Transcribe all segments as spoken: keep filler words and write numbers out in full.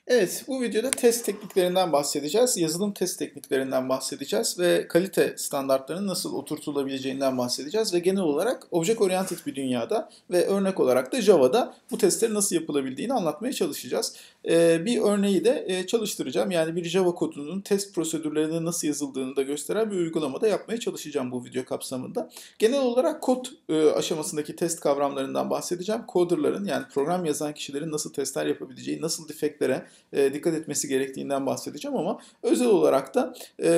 Evet, bu videoda test tekniklerinden bahsedeceğiz, yazılım test tekniklerinden bahsedeceğiz ve kalite standartlarının nasıl oturtulabileceğinden bahsedeceğiz ve genel olarak Object Oriented bir dünyada ve örnek olarak da Java'da bu testlerin nasıl yapılabildiğini anlatmaya çalışacağız. Ee, bir örneği de e, çalıştıracağım. Yani bir Java kodunun test prosedürlerinin nasıl yazıldığını da gösteren bir uygulamada yapmaya çalışacağım bu video kapsamında. Genel olarak kod e, aşamasındaki test kavramlarından bahsedeceğim. Coder'ların yani program yazan kişilerin nasıl testler yapabileceği, nasıl defektlere e, dikkat etmesi gerektiğinden bahsedeceğim ama özel olarak da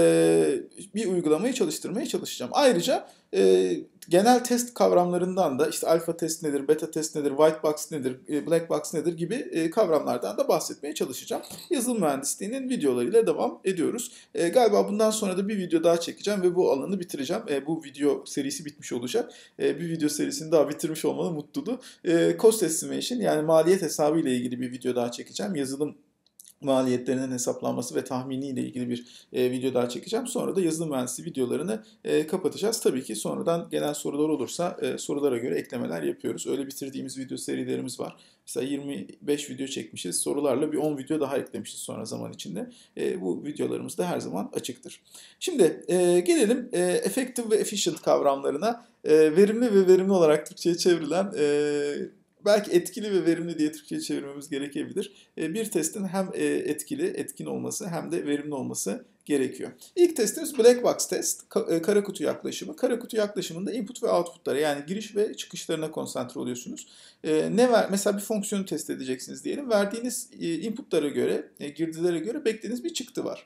e, bir uygulamayı çalıştırmaya çalışacağım. Ayrıca e, genel test kavramlarından da işte alfa test nedir, beta test nedir, white box nedir, e, black box nedir gibi e, kavramlardan da bahsetmeye çalışacağım. Yazılım mühendisliğinin videolarıyla devam ediyoruz. E, galiba bundan sonra da bir video daha çekeceğim ve bu alanı bitireceğim. E, bu video serisi bitmiş olacak. E, bir video serisini daha bitirmiş olmanın mutluluğu. E, cost estimation yani maliyet hesabı ile ilgili bir video daha çekeceğim. Yazılım maliyetlerinin hesaplanması ve tahmini ile ilgili bir e, video daha çekeceğim. Sonra da yazılım mühendisliği videolarını e, kapatacağız. Tabii ki sonradan gelen sorular olursa e, sorulara göre eklemeler yapıyoruz. Öyle bitirdiğimiz video serilerimiz var. Mesela yirmi beş video çekmişiz. Sorularla bir on video daha eklemişiz sonra zaman içinde. E, bu videolarımız da her zaman açıktır. Şimdi e, gelelim e, effective ve efficient kavramlarına. E, verimli ve verimli olarak Türkçe'ye çevrilen e, belki etkili ve verimli diye Türkçe'ye çevirmemiz gerekebilir. Bir testin hem etkili, etkin olması hem de verimli olması gerekiyor. İlk testimiz Black Box test, kara kutu yaklaşımı. Kara kutu yaklaşımında input ve outputlara yani giriş ve çıkışlarına konsantre oluyorsunuz. Ne ver? Mesela bir fonksiyonu test edeceksiniz diyelim. Verdiğiniz inputlara göre, girdilere göre beklediğiniz bir çıktı var.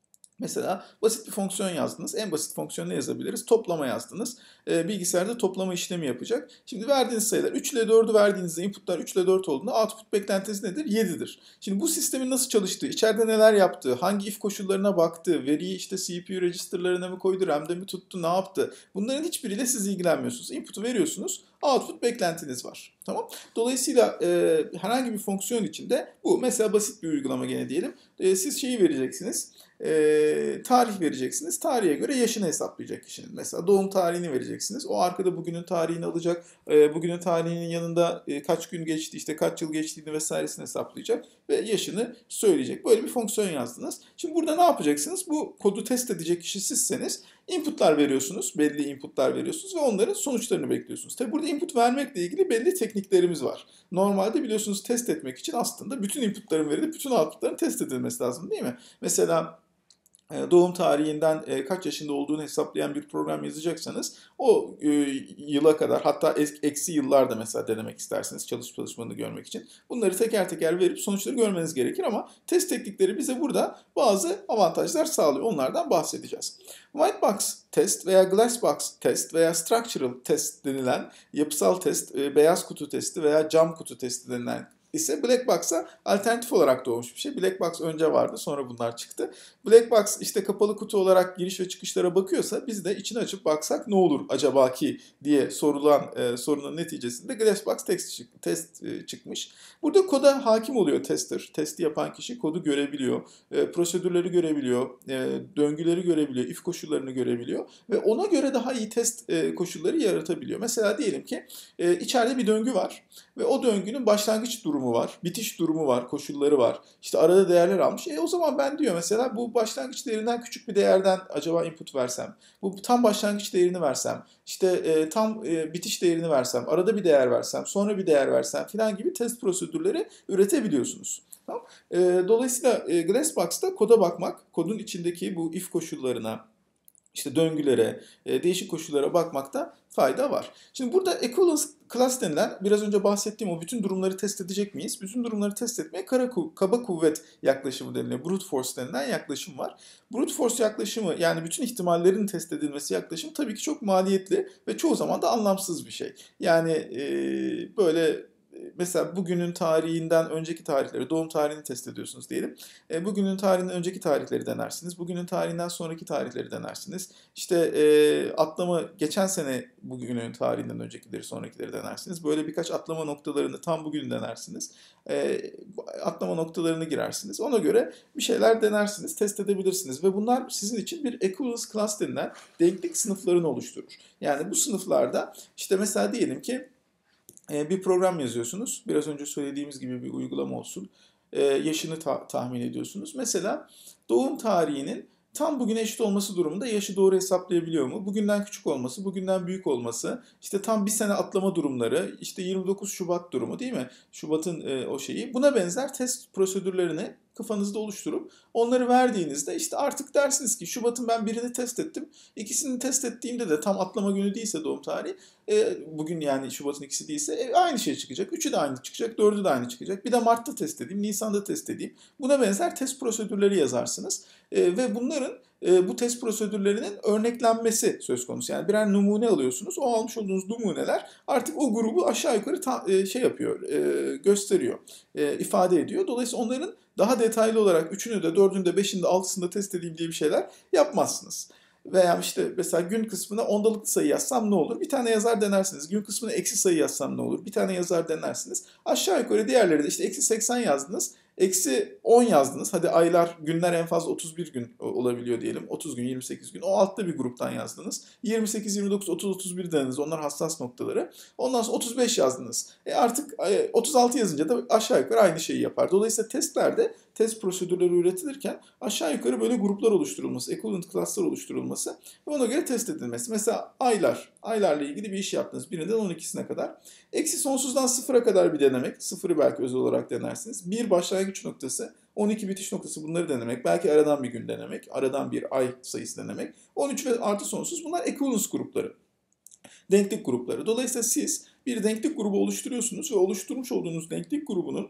Mesela basit bir fonksiyon yazdınız. En basit fonksiyonu ne yazabiliriz? Toplama yazdınız. E, bilgisayarda toplama işlemi yapacak. Şimdi verdiğiniz sayılar üç ile dördü verdiğinizde inputlar üç ile dört olduğunda output beklentisi nedir? yedidir. Şimdi bu sistemin nasıl çalıştığı, içeride neler yaptığı, hangi if koşullarına baktı, veriyi işte C P U registerlarına mı koydu, R A M'de mi tuttu, ne yaptı? Bunların hiçbiriyle siz ilgilenmiyorsunuz. Input'u veriyorsunuz. Output beklentiniz var. Tamam. Dolayısıyla e, herhangi bir fonksiyon içinde bu mesela basit bir uygulama gene diyelim. E, siz şeyi vereceksiniz. E, tarih vereceksiniz. Tarihe göre yaşını hesaplayacak kişinin. Mesela doğum tarihini vereceksiniz. O arkada bugünün tarihini alacak. E, bugünün tarihinin yanında e, kaç gün geçti, işte kaç yıl geçtiğini vesairesini hesaplayacak ve yaşını söyleyecek. Böyle bir fonksiyon yazdınız. Şimdi burada ne yapacaksınız? Bu kodu test edecek kişi sizseniz inputlar veriyorsunuz, belli inputlar veriyorsunuz ve onların sonuçlarını bekliyorsunuz. Tabi burada input vermekle ilgili belli tekniklerimiz var. Normalde biliyorsunuz test etmek için aslında bütün inputların verilip bütün outputların test edilmesi lazım değil mi? Mesela doğum tarihinden e, kaç yaşında olduğunu hesaplayan bir program yazacaksanız o e, yıla kadar hatta eksi yıllarda mesela denemek isterseniz çalışıp çalışmadığını görmek için bunları teker teker verip sonuçları görmeniz gerekir ama test teknikleri bize burada bazı avantajlar sağlıyor. Onlardan bahsedeceğiz. White box test veya glass box test veya structural test denilen yapısal test, e, beyaz kutu testi veya cam kutu testi denilen ise Black Box'a alternatif olarak doğmuş bir şey. Black Box önce vardı, sonra bunlar çıktı. Black Box işte kapalı kutu olarak giriş ve çıkışlara bakıyorsa biz de içini açıp baksak ne olur acaba ki diye sorulan e, sorunun neticesinde Glass Box test, test e, çıkmış. Burada koda hakim oluyor tester. Testi yapan kişi kodu görebiliyor, e, prosedürleri görebiliyor, e, döngüleri görebiliyor, if koşullarını görebiliyor ve ona göre daha iyi test e, koşulları yaratabiliyor. Mesela diyelim ki e, içeride bir döngü var ve o döngünün başlangıç durumu var, bitiş durumu var, koşulları var. İşte arada değerler almış. E o zaman ben diyor mesela bu başlangıç değerinden küçük bir değerden acaba input versem, bu tam başlangıç değerini versem, işte e, tam e, bitiş değerini versem, arada bir değer versem, sonra bir değer versem filan gibi test prosedürleri üretebiliyorsunuz. Tamam? E, dolayısıyla e, Glassbox'ta koda bakmak, kodun içindeki bu if koşullarına, işte döngülere, değişik koşullara bakmakta fayda var. Şimdi burada equivalence class denilen biraz önce bahsettiğim o bütün durumları test edecek miyiz? Bütün durumları test etmeye kara, kaba kuvvet yaklaşımı deniliyor. Brute force denilen yaklaşım var. Brute force yaklaşımı yani bütün ihtimallerin test edilmesi yaklaşım tabii ki çok maliyetli ve çoğu zaman da anlamsız bir şey. Yani e, böyle mesela bugünün tarihinden önceki tarihleri, doğum tarihini test ediyorsunuz diyelim. E, bugünün tarihinden önceki tarihleri denersiniz. Bugünün tarihinden sonraki tarihleri denersiniz. İşte e, atlama, geçen sene bugünün tarihinden öncekileri, sonrakileri denersiniz. Böyle birkaç atlama noktalarını tam bugün denersiniz. E, atlama noktalarını girersiniz. Ona göre bir şeyler denersiniz, test edebilirsiniz. Ve bunlar sizin için bir equivalence class denilen denklik sınıflarını oluşturur. Yani bu sınıflarda işte mesela diyelim ki bir program yazıyorsunuz. Biraz önce söylediğimiz gibi bir uygulama olsun. e, yaşını ta- tahmin ediyorsunuz. Mesela doğum tarihinin tam bugüne eşit olması durumunda yaşı doğru hesaplayabiliyor mu? Bugünden küçük olması, bugünden büyük olması, işte tam bir sene atlama durumları, işte yirmi dokuz Şubat durumu değil mi? Şubat'ın e, o şeyi. Buna benzer test prosedürlerini kafanızda oluşturup onları verdiğinizde işte artık dersiniz ki Şubat'ın ben birini test ettim. İkisini test ettiğimde de tam atlama günü değilse doğum tarihi, e, bugün yani Şubat'ın ikisi değilse e, aynı şey çıkacak. Üçü de aynı çıkacak, dördü de aynı çıkacak. Bir de Mart'ta test edeyim, Nisan'da test edeyim. Buna benzer test prosedürleri yazarsınız. E, ve bunların e, bu test prosedürlerinin örneklenmesi söz konusu. Yani birer numune alıyorsunuz. O almış olduğunuz numuneler artık o grubu aşağı yukarı ta, e, şey yapıyor, e, gösteriyor, e, ifade ediyor. Dolayısıyla onların daha detaylı olarak üçünü de, dördünü de, beşini de, altısını da test edeyim diye bir şeyler yapmazsınız. Veya işte mesela gün kısmına ondalıklı sayı yazsam ne olur? Bir tane yazar denersiniz. Gün kısmına eksi sayı yazsam ne olur? Bir tane yazar denersiniz. Aşağı yukarı diğerleri de işte eksi seksen yazdınız. Eksi on yazdınız. Hadi aylar, günler en fazla otuz bir gün olabiliyor diyelim. otuz gün, yirmi sekiz gün. O altta bir gruptan yazdınız. yirmi sekiz, yirmi dokuz, otuz, otuz bir denediniz. Onlar hassas noktaları. Ondan sonra otuz beş yazdınız. E artık otuz altı yazınca da aşağı yukarı aynı şeyi yapar. Dolayısıyla testlerde test prosedürleri üretilirken aşağı yukarı böyle gruplar oluşturulması, equivalent class'lar oluşturulması ve ona göre test edilmesi. Mesela aylar, aylarla ilgili bir iş yaptınız. Birinden on ikisine kadar. Eksi sonsuzdan sıfıra kadar bir denemek. Sıfırı belki özel olarak denersiniz. Bir başlangıç noktası, on iki bitiş noktası, bunları denemek. Belki aradan bir gün denemek, aradan bir ay sayısı denemek. on üç ve artı sonsuz, bunlar equivalence grupları. Denklik grupları. Dolayısıyla siz bir denklik grubu oluşturuyorsunuz ve oluşturmuş olduğunuz denklik grubunun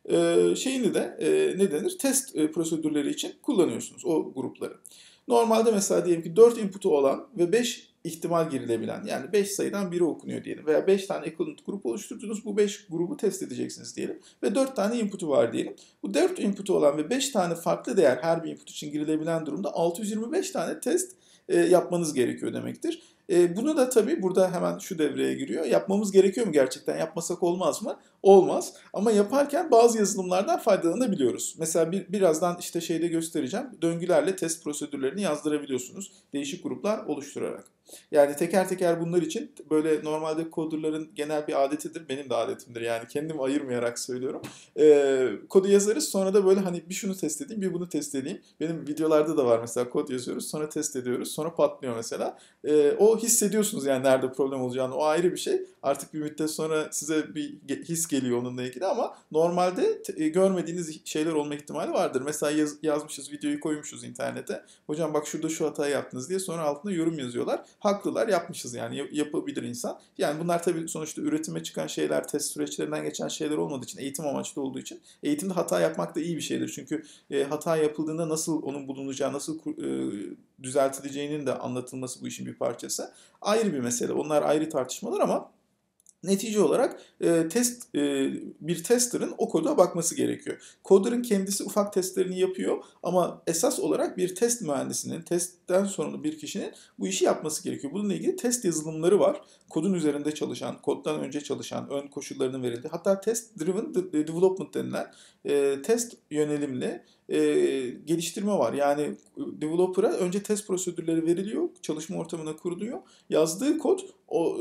e, şeyini de e, ne denir? Test e, prosedürleri için kullanıyorsunuz o grupları. Normalde mesela diyelim ki dört input'u olan ve beş ihtimal girilebilen, yani beş sayıdan biri okunuyor diyelim veya beş tane equivalent grup oluşturdunuz, bu beş grubu test edeceksiniz diyelim ve dört tane input'u var diyelim. Bu dört input'u olan ve beş tane farklı değer her bir input için girilebilen durumda altı yüz yirmi beş tane test e, yapmanız gerekiyor demektir. E, bunu da tabii burada hemen şu devreye giriyor. Yapmamız gerekiyor mu gerçekten? Yapmasak olmaz mı? Olmaz. Ama yaparken bazı yazılımlardan faydalanabiliyoruz. Mesela bir, birazdan işte şeyde göstereceğim. Döngülerle test prosedürlerini yazdırabiliyorsunuz. Değişik gruplar oluşturarak. Yani teker teker bunlar için böyle normalde coderların genel bir adetidir. Benim de adetimdir yani, kendimi ayırmayarak söylüyorum. Ee, kodu yazarız, sonra da böyle hani bir şunu test edeyim, bir bunu test edeyim. Benim videolarda da var mesela, kod yazıyoruz, sonra test ediyoruz, sonra patlıyor mesela. Ee, o hissediyorsunuz yani nerede problem olacağını, o ayrı bir şey. Artık bir müddet sonra size bir his geliyor onunla ilgili ama normalde t- görmediğiniz şeyler olma ihtimali vardır. Mesela yaz, yazmışız, videoyu koymuşuz internete. Hocam bak şurada şu hatayı yaptınız diye, sonra altında yorum yazıyorlar. Haklılar, yapmışız yani, yapabilir insan. Yani bunlar tabii sonuçta üretime çıkan şeyler, test süreçlerinden geçen şeyler olmadığı için, eğitim amaçlı olduğu için eğitimde hata yapmak da iyi bir şeydir. Çünkü e, hata yapıldığında nasıl onun bulunacağı, nasıl e, düzeltileceğinin de anlatılması bu işin bir parçası. Ayrı bir mesele. Onlar ayrı tartışmalar ama netice olarak e, test e, bir tester'ın o koda bakması gerekiyor. Coder'ın kendisi ufak testlerini yapıyor ama esas olarak bir test mühendisinin, testten sorumlu bir kişinin bu işi yapması gerekiyor. Bununla ilgili test yazılımları var. Kodun üzerinde çalışan, koddan önce çalışan, ön koşullarının verildiği, hatta test driven development denilen e, test yönelimli e, geliştirme var. Yani developer'a önce test prosedürleri veriliyor, çalışma ortamına kuruluyor. Yazdığı kod o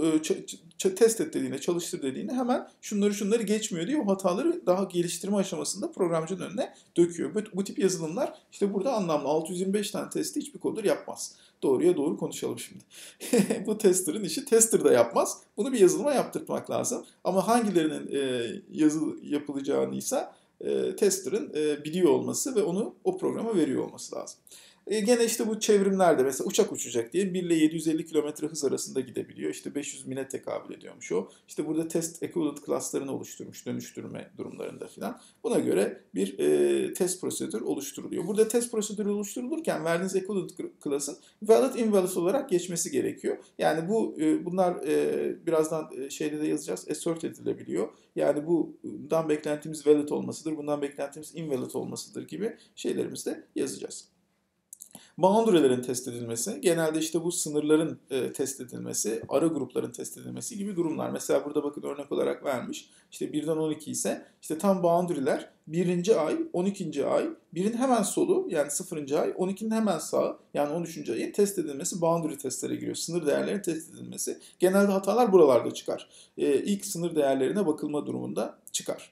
e, test et dediğinde, çalıştır dediğinde hemen şunları şunları geçmiyor diye o hataları daha geliştirme aşamasında programcının önüne döküyor. Bu, bu tip yazılımlar işte burada anlamlı. altı yüz yirmi beş tane testi hiçbir coder yapmaz. Doğruya doğru konuşalım şimdi. Bu tester'ın işi, tester da yapmaz. Bunu bir yazılıma yaptırtmak lazım. Ama hangilerinin e, yazı yapılacağınıysa e, tester'ın e, biliyor olması ve onu o programa veriyor olması lazım. E, gene işte bu çevrimlerde mesela uçak uçacak diye bir ile yedi yüz elli kilometre hız arasında gidebiliyor. İşte beş yüz mile tekabül ediyormuş o. İşte burada test equivalent class'larını oluşturmuş dönüştürme durumlarında filan. Buna göre bir e, test prosedür oluşturuluyor. Burada test prosedürü oluşturulurken verdiğiniz equivalent class'ın valid invalid olarak geçmesi gerekiyor. Yani bu e, bunlar e, birazdan e, şeyde de yazacağız, assert edilebiliyor. Yani bundan beklentimiz valid olmasıdır, bundan beklentimiz invalid olmasıdır gibi şeylerimizi de yazacağız. Boundary'lerin test edilmesi, genelde işte bu sınırların e, test edilmesi, ara grupların test edilmesi gibi durumlar. Mesela burada bakın örnek olarak vermiş. İşte birden on iki ise işte tam boundary'ler birinci ay, on ikinci ay, birin hemen solu yani sıfırıncı ay, on ikinin hemen sağı yani on üçüncü ayın test edilmesi boundary testlere giriyor. Sınır değerlerinin test edilmesi. Genelde hatalar buralarda çıkar. E, ilk sınır değerlerine bakılma durumunda çıkar.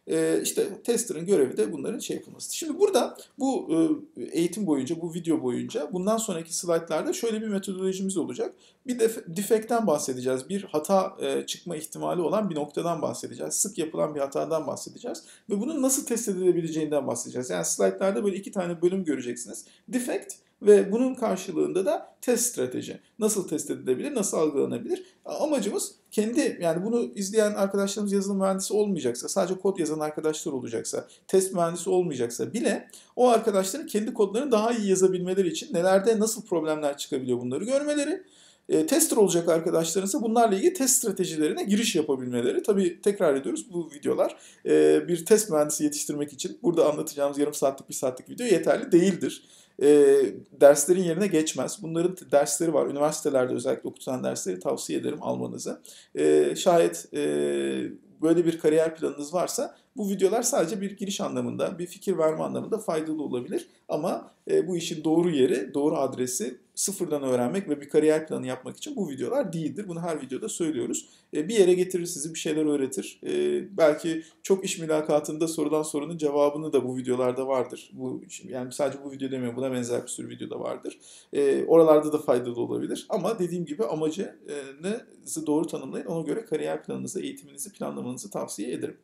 E, işte tester'ın görevi de bunların şey yapılması. Şimdi burada bu e, eğitim boyunca, bu video boyunca bundan sonraki slaytlarda şöyle bir metodolojimiz olacak. Bir def- defektten bahsedeceğiz. Bir hata e, çıkma ihtimali olan bir noktadan bahsedeceğiz. Sık yapılan bir hatadan bahsedeceğiz. Ve bunun nasıl test edilebileceğinden bahsedeceğiz. Yani slaytlarda böyle iki tane bölüm göreceksiniz. Defect ve bunun karşılığında da test strateji. Nasıl test edilebilir, nasıl algılanabilir? Amacımız kendi, yani bunu izleyen arkadaşlarımız yazılım mühendisi olmayacaksa, sadece kod yazan arkadaşlar olacaksa, test mühendisi olmayacaksa bile o arkadaşların kendi kodlarını daha iyi yazabilmeleri için nelerde nasıl problemler çıkabiliyor bunları görmeleri. E, tester olacak arkadaşlarınsa bunlarla ilgili test stratejilerine giriş yapabilmeleri. Tabii tekrar ediyoruz, bu videolar e, bir test mühendisi yetiştirmek için burada anlatacağımız yarım saatlik bir saatlik video yeterli değildir. E, derslerin yerine geçmez. Bunların dersleri var. Üniversitelerde özellikle okutulan dersleri tavsiye ederim almanızı. E, şayet e, böyle bir kariyer planınız varsa bu videolar sadece bir giriş anlamında, bir fikir verme anlamında faydalı olabilir. Ama e, bu işin doğru yeri, doğru adresi sıfırdan öğrenmek ve bir kariyer planı yapmak için bu videolar değildir. Bunu her videoda söylüyoruz. E, bir yere getirir sizi, bir şeyler öğretir. E, belki çok iş mülakatında sorulan sorunun cevabını da bu videolarda vardır. Bu, yani sadece bu video demiyorum, buna benzer bir sürü videoda vardır. E, oralarda da faydalı olabilir. Ama dediğim gibi amacınızı doğru tanımlayın. Ona göre kariyer planınızı, eğitiminizi planlamanızı tavsiye ederim.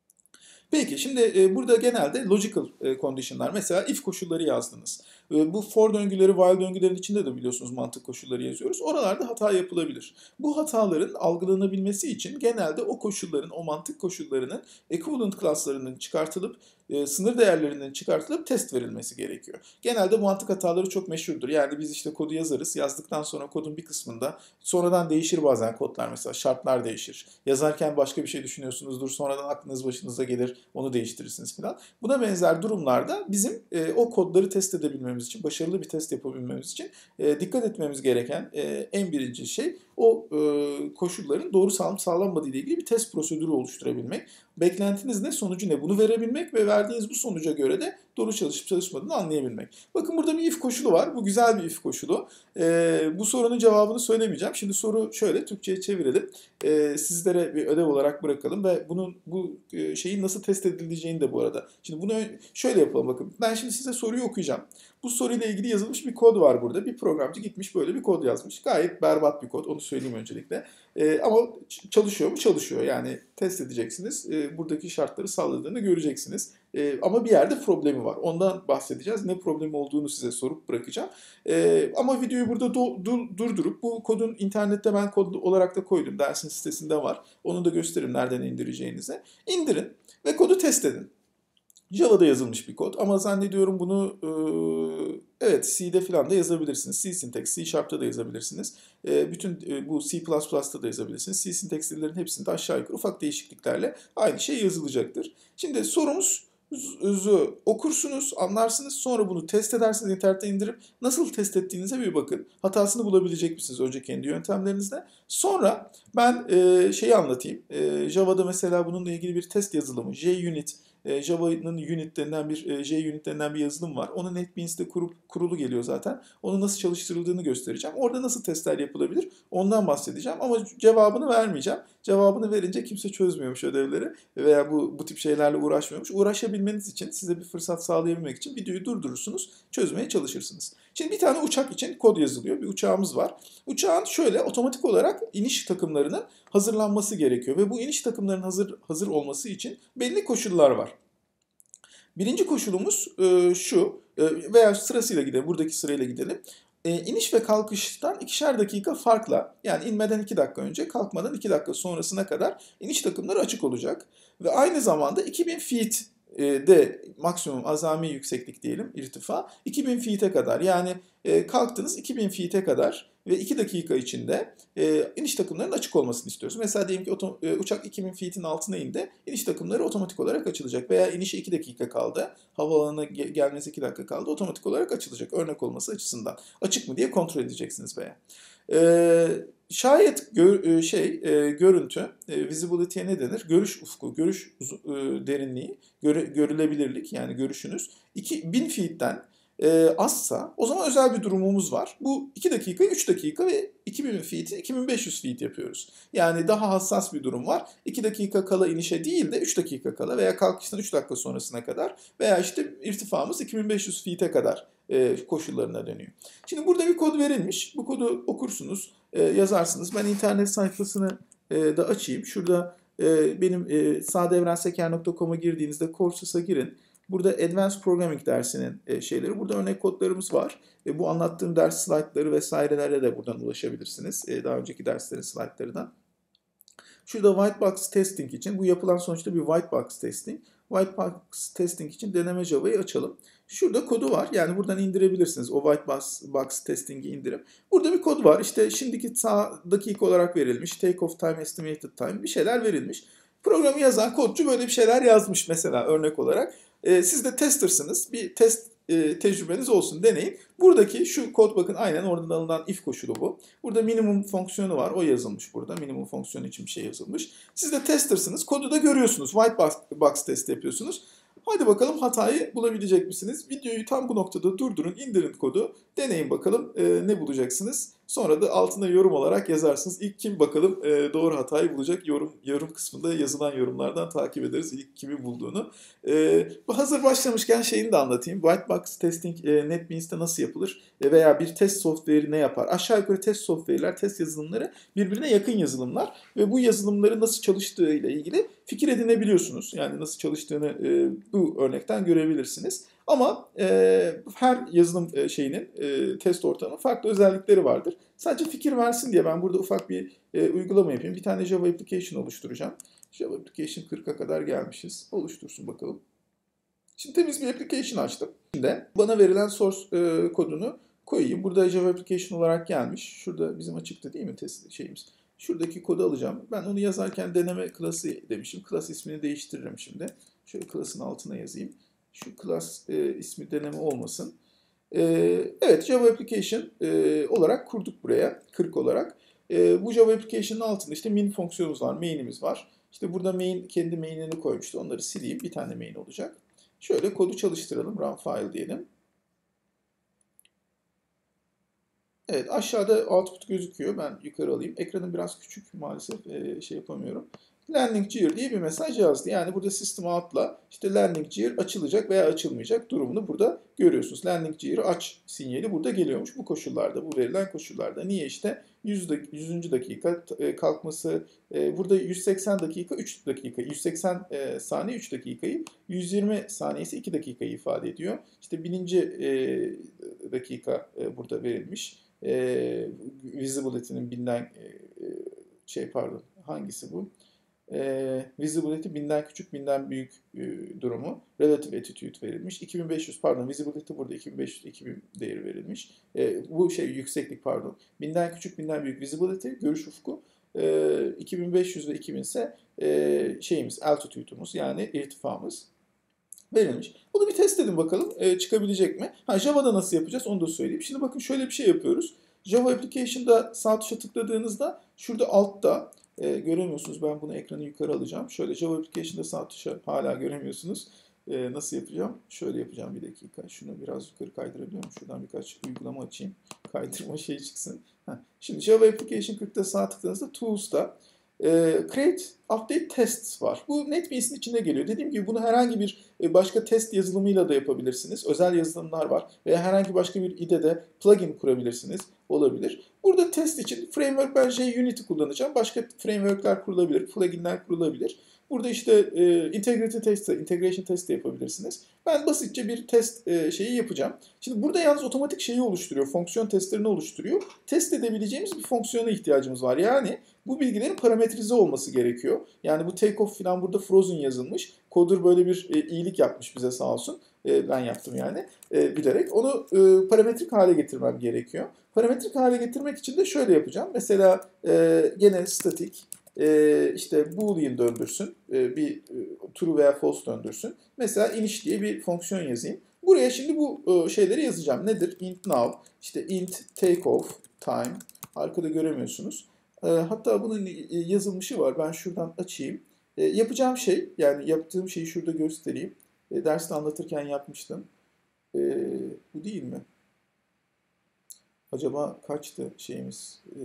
Peki şimdi e, burada genelde logical e, condition'lar, mesela if koşulları yazdınız. E, bu for döngüleri, while döngülerin içinde de biliyorsunuz mantık koşulları yazıyoruz. Oralarda hata yapılabilir. Bu hataların algılanabilmesi için genelde o koşulların, o mantık koşullarının equivalent class'larının çıkartılıp e, sınır değerlerinin çıkartılıp test verilmesi gerekiyor. Genelde mantık hataları çok meşhurdur. Yani biz işte kodu yazarız. Yazdıktan sonra kodun bir kısmında sonradan değişir bazen kodlar, mesela şartlar değişir. Yazarken başka bir şey düşünüyorsunuzdur. Sonradan aklınız başınıza gelir. Onu değiştirirsiniz falan. Buna benzer durumlarda bizim e, o kodları test edebilmemiz için, başarılı bir test yapabilmemiz için e, dikkat etmemiz gereken e, en birinci şey o e, koşulların doğru sağlanıp sağlanmadığı ile ilgili bir test prosedürü oluşturabilmek. Beklentiniz ne, sonucu ne, bunu verebilmek ve verdiğiniz bu sonuca göre de doğru çalışıp çalışmadığını anlayabilmek. Bakın burada bir if koşulu var. Bu güzel bir if koşulu. E, bu sorunun cevabını söylemeyeceğim. Şimdi soru şöyle, Türkçe'ye çevirelim. E, sizlere bir ödev olarak bırakalım ve bunun bu e, şeyin nasıl test edileceğini de bu arada. Şimdi bunu şöyle yapalım bakın. Ben şimdi size soruyu okuyacağım. Bu soruyla ilgili yazılmış bir kod var burada. Bir programcı gitmiş böyle bir kod yazmış. Gayet berbat bir kod. Onu söyleyeyim öncelikle. Ee, ama çalışıyor mu? Çalışıyor. Yani test edeceksiniz. Ee, buradaki şartları sağladığını göreceksiniz. Ee, ama bir yerde problemi var. Ondan bahsedeceğiz. Ne problemi olduğunu size sorup bırakacağım. Ee, ama videoyu burada do- dur- durdurup bu kodun internette ben kod olarak da koydum. Dersin sitesinde var. Onu da gösteririm nereden indireceğinize. İndirin ve kodu test edin. Java'da yazılmış bir kod ama zannediyorum bunu e, evet C'de falan da yazabilirsiniz. C syntax, C Sharp'ta da yazabilirsiniz. E, bütün e, bu C plus plus'ta da yazabilirsiniz. C syntax dillerin hepsinde aşağı yukarı ufak değişikliklerle aynı şey yazılacaktır. Şimdi sorumuz okursunuz, anlarsınız, sonra bunu test edersiniz, internette indirip nasıl test ettiğinize bir bakın. Hatasını bulabilecek misiniz önce kendi yöntemlerinizle? Sonra ben e, şeyi anlatayım. E, Java'da mesela bununla ilgili bir test yazılımı, JUnit, e, Java'nın unit denilen bir, e, JUnit denilen bir yazılım var. Onu NetBeans'te kurup, kurulu geliyor zaten. Onu nasıl çalıştırıldığını göstereceğim. Orada nasıl testler yapılabilir ondan bahsedeceğim ama cevabını vermeyeceğim. Cevabını verince kimse çözmüyormuş ödevleri veya bu, bu tip şeylerle uğraşmıyormuş. Uğraşabilmeniz için, size bir fırsat sağlayabilmek için videoyu durdurursunuz, çözmeye çalışırsınız. Şimdi bir tane uçak için kod yazılıyor. Bir uçağımız var. Uçağın şöyle otomatik olarak iniş takımlarının hazırlanması gerekiyor ve bu iniş takımlarının hazır hazır olması için belli koşullar var. Birinci koşulumuz e, şu e, veya sırasıyla gidelim, buradaki sırayla gidelim. E, iniş ve kalkıştan ikişer dakika farkla, yani inmeden iki dakika önce, kalkmadan iki dakika sonrasına kadar iniş takımları açık olacak. Ve aynı zamanda iki bin feet de maksimum azami yükseklik diyelim, irtifa iki bin feet'e kadar, yani e, kalktınız iki bin feet'e kadar ve iki dakika içinde e, iniş takımlarının açık olmasını istiyoruz. Mesela diyelim ki otom- e, uçak iki bin feet'in altına indi, iniş takımları otomatik olarak açılacak veya inişe iki dakika kaldı, havaalanına ge- gelmesi iki dakika kaldı, otomatik olarak açılacak, örnek olması açısından. Açık mı diye kontrol edeceksiniz veya. Ee, şayet gör, şey e, görüntü, e, visibility'ye ne denir? Görüş ufku, görüş e, derinliği, göre, görülebilirlik, yani görüşünüz iki bin feet'ten e, azsa o zaman özel bir durumumuz var. Bu iki dakika, üç dakika ve iki bin feet'i iki bin beş yüz feet yapıyoruz. Yani daha hassas bir durum var. iki dakika kala inişe değil de üç dakika kala veya kalkıştan üç dakika sonrasına kadar veya işte irtifamız iki bin beş yüz feet'e kadar e, koşullarına dönüyor. Şimdi burada bir kod verilmiş. Bu kodu okursunuz, e, yazarsınız. Ben internet sayfasını e, da açayım. Şurada e, benim e, sadevrenseker nokta com'a girdiğinizde Courses'a girin. Burada Advanced Programming dersinin e, şeyleri. Burada örnek kodlarımız var. E, bu anlattığım ders slaytları vesairelere de buradan ulaşabilirsiniz. E, daha önceki derslerin slaytlarından. Şurada white box testing için, bu yapılan sonuçta bir white box testing. White box testing için deneme Java'yı açalım. Şurada kodu var. Yani buradan indirebilirsiniz. O white box, box testing'i indirip. Burada bir kod var. İşte şimdiki sağ dakika olarak verilmiş. Take off time, estimated time bir şeyler verilmiş. Programı yazan kodcu böyle bir şeyler yazmış mesela örnek olarak. Ee, siz de tester'sınız. Bir test e, tecrübeniz olsun, deneyin. Buradaki şu kod bakın aynen oradan alınan if koşulu bu. Burada minimum fonksiyonu var. O yazılmış burada. Minimum fonksiyonu için bir şey yazılmış. Siz de tester'sınız. Kodu da görüyorsunuz. White box, box test yapıyorsunuz. Hadi bakalım hatayı bulabilecek misiniz? Videoyu tam bu noktada durdurun, indirin kodu. Deneyin bakalım e, ne bulacaksınız. Sonra da altına yorum olarak yazarsınız. İlk kim bakalım e, doğru hatayı bulacak? Yorum yorum kısmında yazılan yorumlardan takip ederiz ilk kimi bulduğunu. E, hazır başlamışken şeyini de anlatayım. White box testing e, NetBeans'te nasıl yapılır? E, veya bir test software'i ne yapar? Aşağı yukarı test software'ler, test yazılımları birbirine yakın yazılımlar. Ve bu yazılımların nasıl çalıştığı ile ilgili fikir edinebiliyorsunuz. Yani nasıl çalıştığını e, bu örnekten görebilirsiniz. Ama e, her yazılım e, şeyinin e, test ortamı farklı özellikleri vardır. Sadece fikir versin diye ben burada ufak bir e, uygulama yapayım. Bir tane Java application oluşturacağım. Java application kırka kadar gelmişiz. Oluştursun bakalım. Şimdi temiz bir application açtım. Şimdi bana verilen source e, kodunu koyayım. Burada Java application olarak gelmiş. Şurada bizim açıktı değil mi test şeyimiz? Şuradaki kodu alacağım. Ben onu yazarken deneme klası demişim. Klas ismini değiştiririm şimdi. Şöyle klasın altına yazayım. Şu class e, ismi deneme olmasın. E, evet, Java Application e, olarak kurduk buraya. kırk olarak. E, bu Java Application'ın altında işte min fonksiyonumuz var, main'imiz var. İşte burada main kendi main'ini koymuştu. Onları sileyim. Bir tane main olacak. Şöyle kodu çalıştıralım. Run file diyelim. Evet, aşağıda output gözüküyor. Ben yukarı alayım. Ekranım biraz küçük maalesef e, şey yapamıyorum. Landing Gear diye bir mesaj yazdı. Yani burada System Out'la işte Landing Gear açılacak veya açılmayacak durumunu burada görüyorsunuz. Landing Gear aç sinyali burada geliyormuş bu koşullarda, bu verilen koşullarda. Niye işte yüz, yüzüncü dakika kalkması, burada yüz seksen dakika üç dakika, yüz seksen saniye üç dakikayı, yüz yirmi saniye ise iki dakikayı ifade ediyor. İşte bininci dakika burada verilmiş. Visibility'nin binden şey pardon hangisi bu? E, visibility binden küçük, binden büyük e, durumu. Relative attitude verilmiş. iki bin beş yüz pardon, visibility burada iki bin beş yüz, iki bin değeri verilmiş. E, bu şey yükseklik pardon. Binden küçük, binden büyük visibility, görüş ufku. E, iki bin beş yüz ve iki bin ise e, şeyimiz, altitude'umuz yani irtifamız verilmiş. Bunu bir test edin bakalım e, çıkabilecek mi? Ha, Java'da nasıl yapacağız onu da söyleyeyim. Şimdi bakın şöyle bir şey yapıyoruz. Java Application'da sağ tuşa tıkladığınızda şurada altta e, göremiyorsunuz. Ben bunu ekranı yukarı alacağım. Şöyle Java Application'da sağ tuşa hala göremiyorsunuz. E, nasıl yapacağım? Şöyle yapacağım bir dakika. Şunu biraz yukarı kaydırabiliyor muyum? Şuradan birkaç uygulama açayım. Kaydırma şeyi çıksın. Heh. Şimdi Java Application kırkta sağ tıkladığınızda Tools'ta e, Create Update Tests var. Bu NetBeans'in içinde geliyor. Dediğim gibi bunu herhangi bir başka test yazılımıyla da yapabilirsiniz. Özel yazılımlar var. Veya herhangi başka bir I D E'de plugin kurabilirsiniz. Olabilir. Burada test için framework ben JUnity kullanacağım. Başka frameworkler kurulabilir, pluginler kurulabilir. Burada işte e, integrity test, integration test de yapabilirsiniz. Ben basitçe bir test e, şeyi yapacağım. Şimdi burada yalnız otomatik şeyi oluşturuyor, fonksiyon testlerini oluşturuyor. Test edebileceğimiz bir fonksiyona ihtiyacımız var. Yani bu bilgilerin parametrize olması gerekiyor. Yani bu takeoff falan burada frozen yazılmış. Coder böyle bir e, iyilik yapmış bize sağ olsun. E, ben yaptım yani e, bilerek. Onu e, parametrik hale getirmem gerekiyor. Parametrik hale getirmek için de şöyle yapacağım. Mesela e, gene statik e, işte boolean döndürsün. E, bir e, true veya false döndürsün. Mesela iniş diye bir fonksiyon yazayım. Buraya şimdi bu e, şeyleri yazacağım. Nedir? Int now, işte int takeoff time. Arkada göremiyorsunuz. E, hatta bunun yazılmışı var. Ben şuradan açayım. E, yapacağım şey, yani yaptığım şeyi şurada göstereyim. E, derste anlatırken yapmıştım. Ee, bu değil mi? Acaba kaçtı şeyimiz? Ee,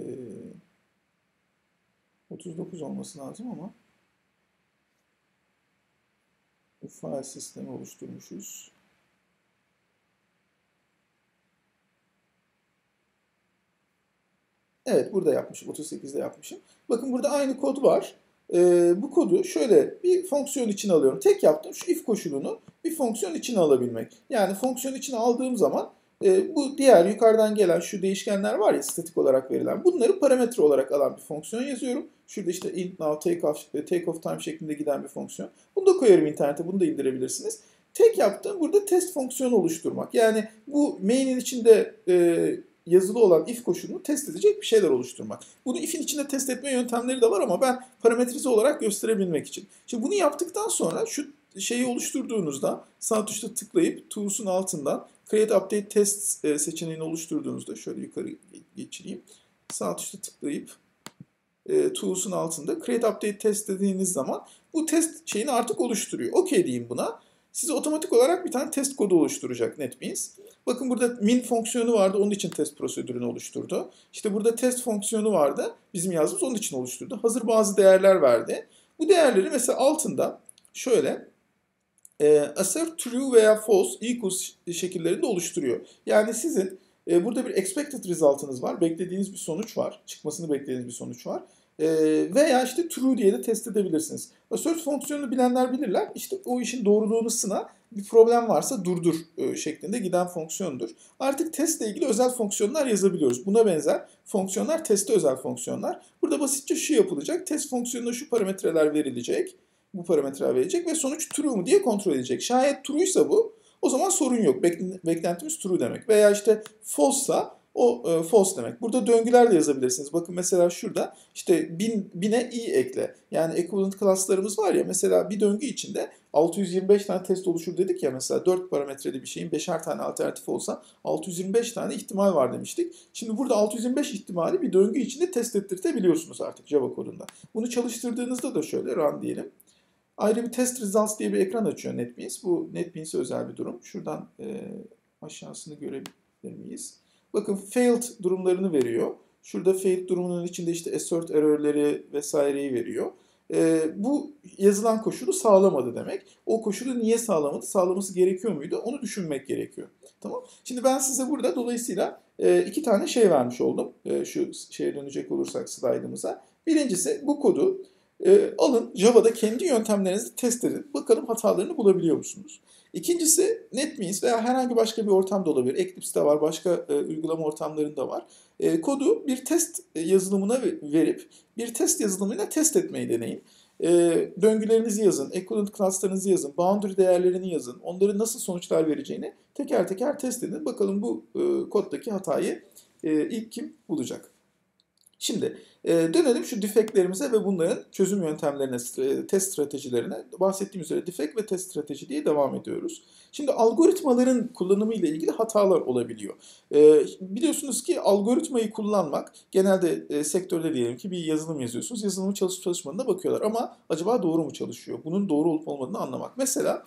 otuz dokuz olması lazım ama bu file sistemi oluşturmuşuz. Evet, burada yapmışım. otuz sekizde yapmışım. Bakın burada aynı kod var. Ee, bu kodu şöyle bir fonksiyon içine alıyorum. Tek yaptığım şu if koşulunu bir fonksiyon içine alabilmek. Yani fonksiyon içine aldığım zaman e, bu diğer yukarıdan gelen şu değişkenler var ya statik olarak verilen. Bunları parametre olarak alan bir fonksiyon yazıyorum. Şurada işte int now, take off, take off time şeklinde giden bir fonksiyon. Bunu da koyarım internete. Bunu da indirebilirsiniz. Tek yaptığım burada test fonksiyonu oluşturmak. Yani bu main'in içinde e, yazılı olan if koşulunu test edecek bir şeyler oluşturmak. Bunu if'in içinde test etme yöntemleri de var ama ben parametrize olarak gösterebilmek için. Şimdi bunu yaptıktan sonra şu şeyi oluşturduğunuzda sağ tuşla tıklayıp tools'un altından create update test seçeneğini oluşturduğunuzda şöyle yukarı geçireyim. Sağ tuşla tıklayıp e, tools'un altında create update test dediğiniz zaman bu test şeyini artık oluşturuyor. OK diyeyim buna. Size otomatik olarak bir tane test kodu oluşturacak NetBeans. Bakın burada min fonksiyonu vardı, onun için test prosedürünü oluşturdu. İşte burada test fonksiyonu vardı, bizim yazdığımız onun için oluşturdu. Hazır bazı değerler verdi. Bu değerleri mesela altında şöyle e, assert true veya false equals şekillerinde oluşturuyor. Yani sizin e, burada bir expected result'ınız var, beklediğiniz bir sonuç var, çıkmasını beklediğiniz bir sonuç var. E, veya işte true diye de test edebilirsiniz. Assert fonksiyonunu bilenler bilirler. İşte o işin doğruluğunu sına, bir problem varsa durdur e, şeklinde giden fonksiyondur. Artık testle ilgili özel fonksiyonlar yazabiliyoruz. Buna benzer fonksiyonlar teste özel fonksiyonlar. Burada basitçe şu yapılacak. Test fonksiyonuna şu parametreler verilecek. Bu parametreler verecek ve sonuç true mu diye kontrol edecek. Şayet true'ysa bu, o zaman sorun yok. Beklentimiz true demek. Veya işte false'sa o e, false demek. Burada döngüler de yazabilirsiniz. Bakın mesela şurada işte bin, bine i ekle. Yani equivalent class'larımız var ya, mesela bir döngü içinde altı yüz yirmi beş tane test oluşur dedik ya, mesela dört parametreli bir şeyin beşer tane alternatif olsa altı yüz yirmi beş tane ihtimal var demiştik. Şimdi burada altı yüz yirmi beş ihtimali bir döngü içinde test ettirtebiliyorsunuz artık Java kodunda. Bunu çalıştırdığınızda da şöyle run diyelim. Ayrı bir test results diye bir ekran açıyor NetBeans. Bu NetBeans'e özel bir durum. Şuradan e, aşağısını görebilir miyiz? Bakın failed durumlarını veriyor. Şurada failed durumunun içinde işte assert error'leri vesaireyi veriyor. E, bu yazılan koşulu sağlamadı demek. O koşulu niye sağlamadı? Sağlaması gerekiyor muydu? Onu düşünmek gerekiyor. Tamam. Şimdi ben size burada dolayısıyla e, iki tane şey vermiş oldum. E, şu şeye dönecek olursak slide'ımıza. Birincisi bu kodu E, alın Java'da kendi yöntemlerinizi test edin. Bakalım hatalarını bulabiliyor musunuz? İkincisi NetBeans veya herhangi başka bir ortam da olabilir. Eclipse'de var, başka e, uygulama ortamlarında var. E, kodu bir test yazılımına verip bir test yazılımıyla test etmeyi deneyin. E, döngülerinizi yazın, equivalent class'larınızı yazın, boundary değerlerini yazın. Onların nasıl sonuçlar vereceğini teker teker test edin. Bakalım bu e, koddaki hatayı e, ilk kim bulacak? Şimdi e, dönelim şu defectlerimize ve bunların çözüm yöntemlerine, test stratejilerine. Bahsettiğim üzere defect ve test strateji diye devam ediyoruz. Şimdi algoritmaların kullanımı ile ilgili hatalar olabiliyor. E, biliyorsunuz ki algoritmayı kullanmak, genelde e, sektörde diyelim ki bir yazılım yazıyorsunuz. Yazılımın çalışıp çalışmadığına bakıyorlar ama acaba doğru mu çalışıyor? Bunun doğru olup olmadığını anlamak. Mesela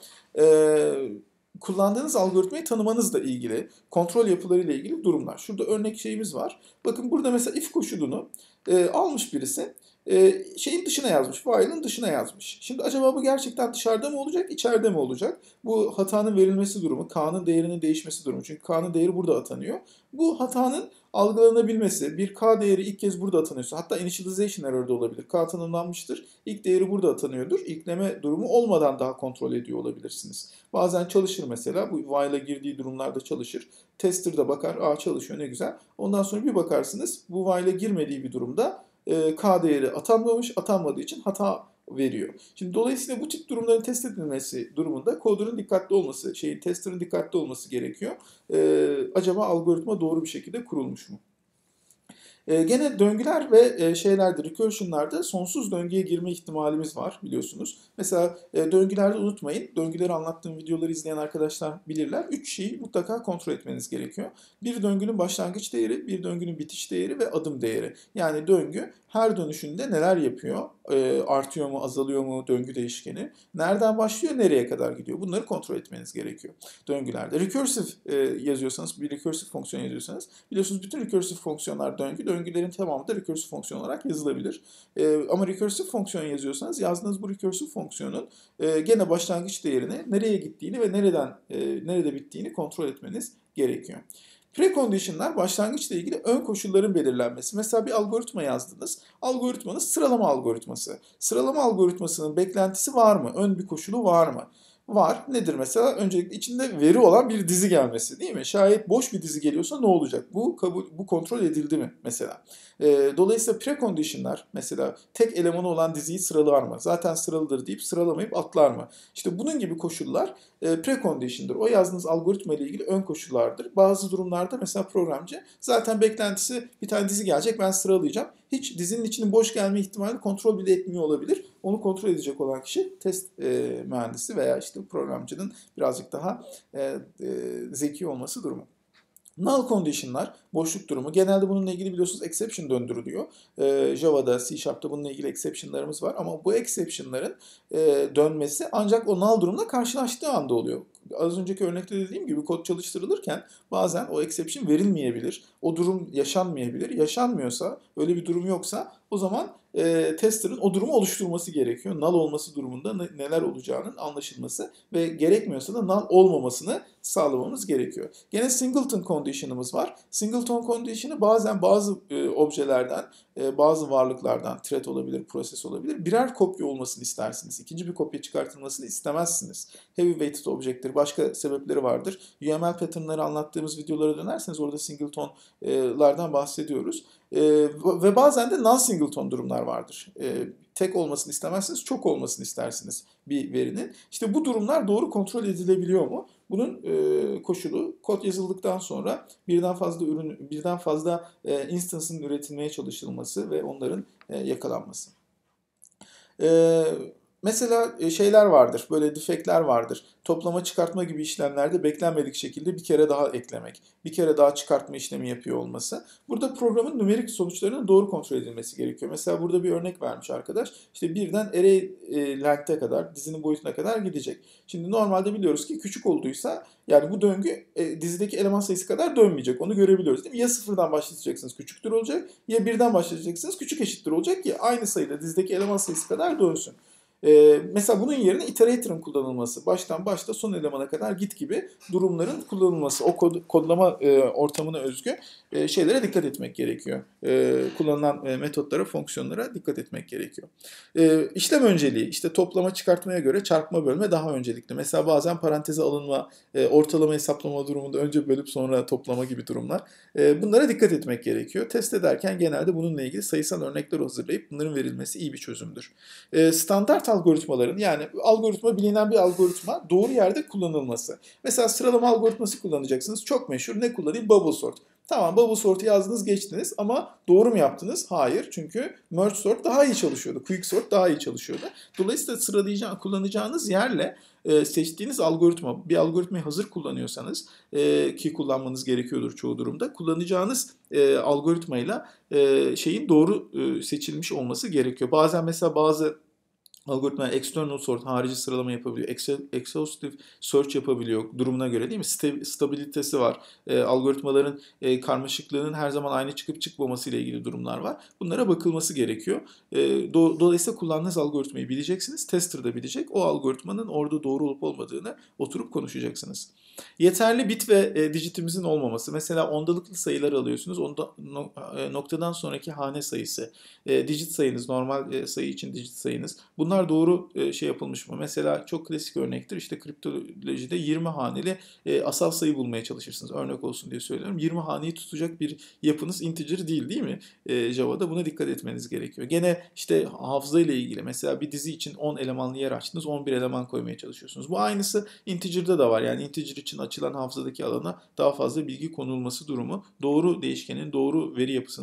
e, kullandığınız algoritmayı tanımanızla ilgili, kontrol yapılarıyla ilgili durumlar. Şurada örnek şeyimiz var. Bakın burada mesela if koşulunu e, almış birisi, e, şeyin dışına yazmış, while'ın dışına yazmış. Şimdi acaba bu gerçekten dışarıda mı olacak, içeride mi olacak? Bu hatanın verilmesi durumu, k'nın değerinin değişmesi durumu. Çünkü k'nın değeri burada atanıyor. Bu hatanın algılanabilmesi, bir k değeri ilk kez burada atanıyorsa, hatta initialization error da olabilir. K tanımlanmıştır, ilk değeri burada atanıyordur. İlkleme durumu olmadan daha kontrol ediyor olabilirsiniz. Bazen çalışır mesela, bu while'a girdiği durumlarda çalışır. Tester de bakar, aa çalışıyor ne güzel. Ondan sonra bir bakarsınız, bu while'a girmediği bir durumda e, k değeri atanmamış, atanmadığı için hata veriyor. Şimdi dolayısıyla bu tip durumların test edilmesi durumunda coder'ın dikkatli olması, şeyin tester'ın dikkatli olması gerekiyor. Ee, acaba algoritma doğru bir şekilde kurulmuş mu? E, gene döngüler ve e, şeylerde, recursion'larda sonsuz döngüye girme ihtimalimiz var biliyorsunuz. Mesela e, döngülerde unutmayın, döngüleri anlattığım videoları izleyen arkadaşlar bilirler. Üç şeyi mutlaka kontrol etmeniz gerekiyor. Bir döngünün başlangıç değeri, bir döngünün bitiş değeri ve adım değeri. Yani döngü her dönüşünde neler yapıyor? E, artıyor mu, azalıyor mu döngü değişkeni? Nereden başlıyor, nereye kadar gidiyor? Bunları kontrol etmeniz gerekiyor döngülerde. Recursive e, yazıyorsanız, bir recursive fonksiyon yazıyorsanız, biliyorsunuz bütün recursive fonksiyonlar döngü, döngülerin tamamı da recursive fonksiyon olarak yazılabilir. E, ama recursive fonksiyon yazıyorsanız, yazdığınız bu recursive fonksiyonun e, gene başlangıç değerini, nereye gittiğini ve nereden e, nerede bittiğini kontrol etmeniz gerekiyor. Precondition'lar başlangıçla ilgili ön koşulların belirlenmesi. Mesela bir algoritma yazdınız. Algoritmanız sıralama algoritması. Sıralama algoritmasının beklentisi var mı? Ön bir koşulu var mı? Var. Nedir mesela? Öncelikle içinde veri olan bir dizi gelmesi, değil mi? Şayet boş bir dizi geliyorsa ne olacak? Bu kabul, bu kontrol edildi mi mesela? E, dolayısıyla precondition'lar mesela tek elemanı olan diziyi sıralar mı? Zaten sıralıdır deyip sıralamayıp atlar mı? İşte bunun gibi koşullar e, precondition'dır. O yazdığınız algoritma ile ilgili ön koşullardır. Bazı durumlarda mesela programcı zaten beklentisi bir tane dizi gelecek, ben sıralayacağım. Hiç dizinin içinin boş gelme ihtimali kontrol bile etmiyor olabilir. Onu kontrol edecek olan kişi test e, mühendisi veya işte programcının birazcık daha e, e, zeki olması durumu. Null condition'lar, boşluk durumu. Genelde bununla ilgili biliyorsunuz exception döndürülüyor. Ee, Java'da, C Sharp'ta bununla ilgili exception'larımız var. Ama bu exception'ların e, dönmesi ancak o null durumla karşılaştığı anda oluyor. Az önceki örnekte dediğim gibi kod çalıştırılırken bazen o exception verilmeyebilir. O durum yaşanmayabilir. Yaşanmıyorsa, öyle bir durum yoksa o zaman e, tester'ın o durumu oluşturması gerekiyor. Null olması durumunda ne, neler olacağının anlaşılması ve gerekmiyorsa da null olmamasını sağlamamız gerekiyor. Gene singleton condition'ımız var. Singleton condition'ı bazen bazı e, objelerden, e, bazı varlıklardan, thread olabilir, proses olabilir, birer kopya olmasını istersiniz. İkinci bir kopya çıkartılmasını istemezsiniz. Heavy weighted object'tir, başka sebepleri vardır. U M L pattern'ları anlattığımız videolara dönerseniz orada singleton'lardan bahsediyoruz. E, ve bazen de non-singleton durumlar vardır. E, tek olmasını istemezsiniz, çok olmasını istersiniz bir verinin. İşte bu durumlar doğru kontrol edilebiliyor mu? Bunun e, koşulu kod yazıldıktan sonra birden fazla ürün, birden fazla e, instance'ın üretilmeye çalışılması ve onların e, yakalanması. E, Mesela şeyler vardır, böyle defektler vardır. Toplama çıkartma gibi işlemlerde beklenmedik şekilde bir kere daha eklemek, bir kere daha çıkartma işlemi yapıyor olması. Burada programın nümerik sonuçlarının doğru kontrol edilmesi gerekiyor. Mesela burada bir örnek vermiş arkadaş. İşte birden array length'e kadar, dizinin boyutuna kadar gidecek. Şimdi normalde biliyoruz ki küçük olduysa yani bu döngü e, dizideki eleman sayısı kadar dönmeyecek. Onu görebiliyoruz değil mi? Ya sıfırdan başlatacaksınız küçüktür olacak ya birden başlatacaksınız küçük eşittir olacak ki aynı sayıda dizideki eleman sayısı kadar dönsün. Ee, mesela bunun yerine iterator'ın kullanılması, baştan başta son elemana kadar git gibi durumların kullanılması, o kod, kodlama e, ortamına özgü e, şeylere dikkat etmek gerekiyor. E, kullanılan e, metotlara, fonksiyonlara dikkat etmek gerekiyor. E, işlem önceliği, işte toplama çıkartmaya göre çarpma bölme daha öncelikli. Mesela bazen paranteze alınma, e, ortalama hesaplama durumunda önce bölüp sonra toplama gibi durumlar. E, bunlara dikkat etmek gerekiyor. Test ederken genelde bununla ilgili sayısal örnekler hazırlayıp bunların verilmesi iyi bir çözümdür. E, standart algoritmaların, yani algoritma bilinen bir algoritma doğru yerde kullanılması. Mesela sıralama algoritması kullanacaksınız. Çok meşhur. Ne kullanayım? Bubble sort. Tamam, bubble sort'u yazdınız, geçtiniz ama doğru mu yaptınız? Hayır. Çünkü merge sort daha iyi çalışıyordu. Quick sort daha iyi çalışıyordu. Dolayısıyla sıralayacağınız, kullanacağınız yerle e, seçtiğiniz algoritma, bir algoritmayı hazır kullanıyorsanız e, ki kullanmanız gerekiyordur çoğu durumda, kullanacağınız e, algoritmayla e, şeyin doğru e, seçilmiş olması gerekiyor. Bazen mesela bazı algoritma external sort, harici sıralama yapabiliyor. Exhaustive search yapabiliyor durumuna göre, değil mi? Stabilitesi var. E, algoritmaların e, karmaşıklığının her zaman aynı çıkıp çıkmaması ile ilgili durumlar var. Bunlara bakılması gerekiyor. E, do, dolayısıyla kullandığınız algoritmayı bileceksiniz. Tester da bilecek. O algoritmanın orada doğru olup olmadığını oturup konuşacaksınız. Yeterli bit ve e, dijitimizin olmaması. Mesela ondalıklı sayılar alıyorsunuz. Onda, no, e, noktadan sonraki hane sayısı. E, digit sayınız, normal e, sayı için digit sayınız. Bunlar doğru e, şey yapılmış mı? Mesela çok klasik örnektir. İşte kriptolojide yirmi haneli e, asal sayı bulmaya çalışırsınız. Örnek olsun diye söylüyorum. yirmi haneyi tutacak bir yapınız integer değil, değil mi? E, Java'da buna dikkat etmeniz gerekiyor. Gene işte hafıza ile ilgili. Mesela bir dizi için on elemanlı yer açtınız. on bir eleman koymaya çalışıyorsunuz. Bu aynısı integer'da da var. Yani integer için açılan hafızadaki alana daha fazla bilgi konulması durumu. Doğru değişkenin, doğru veri yapısının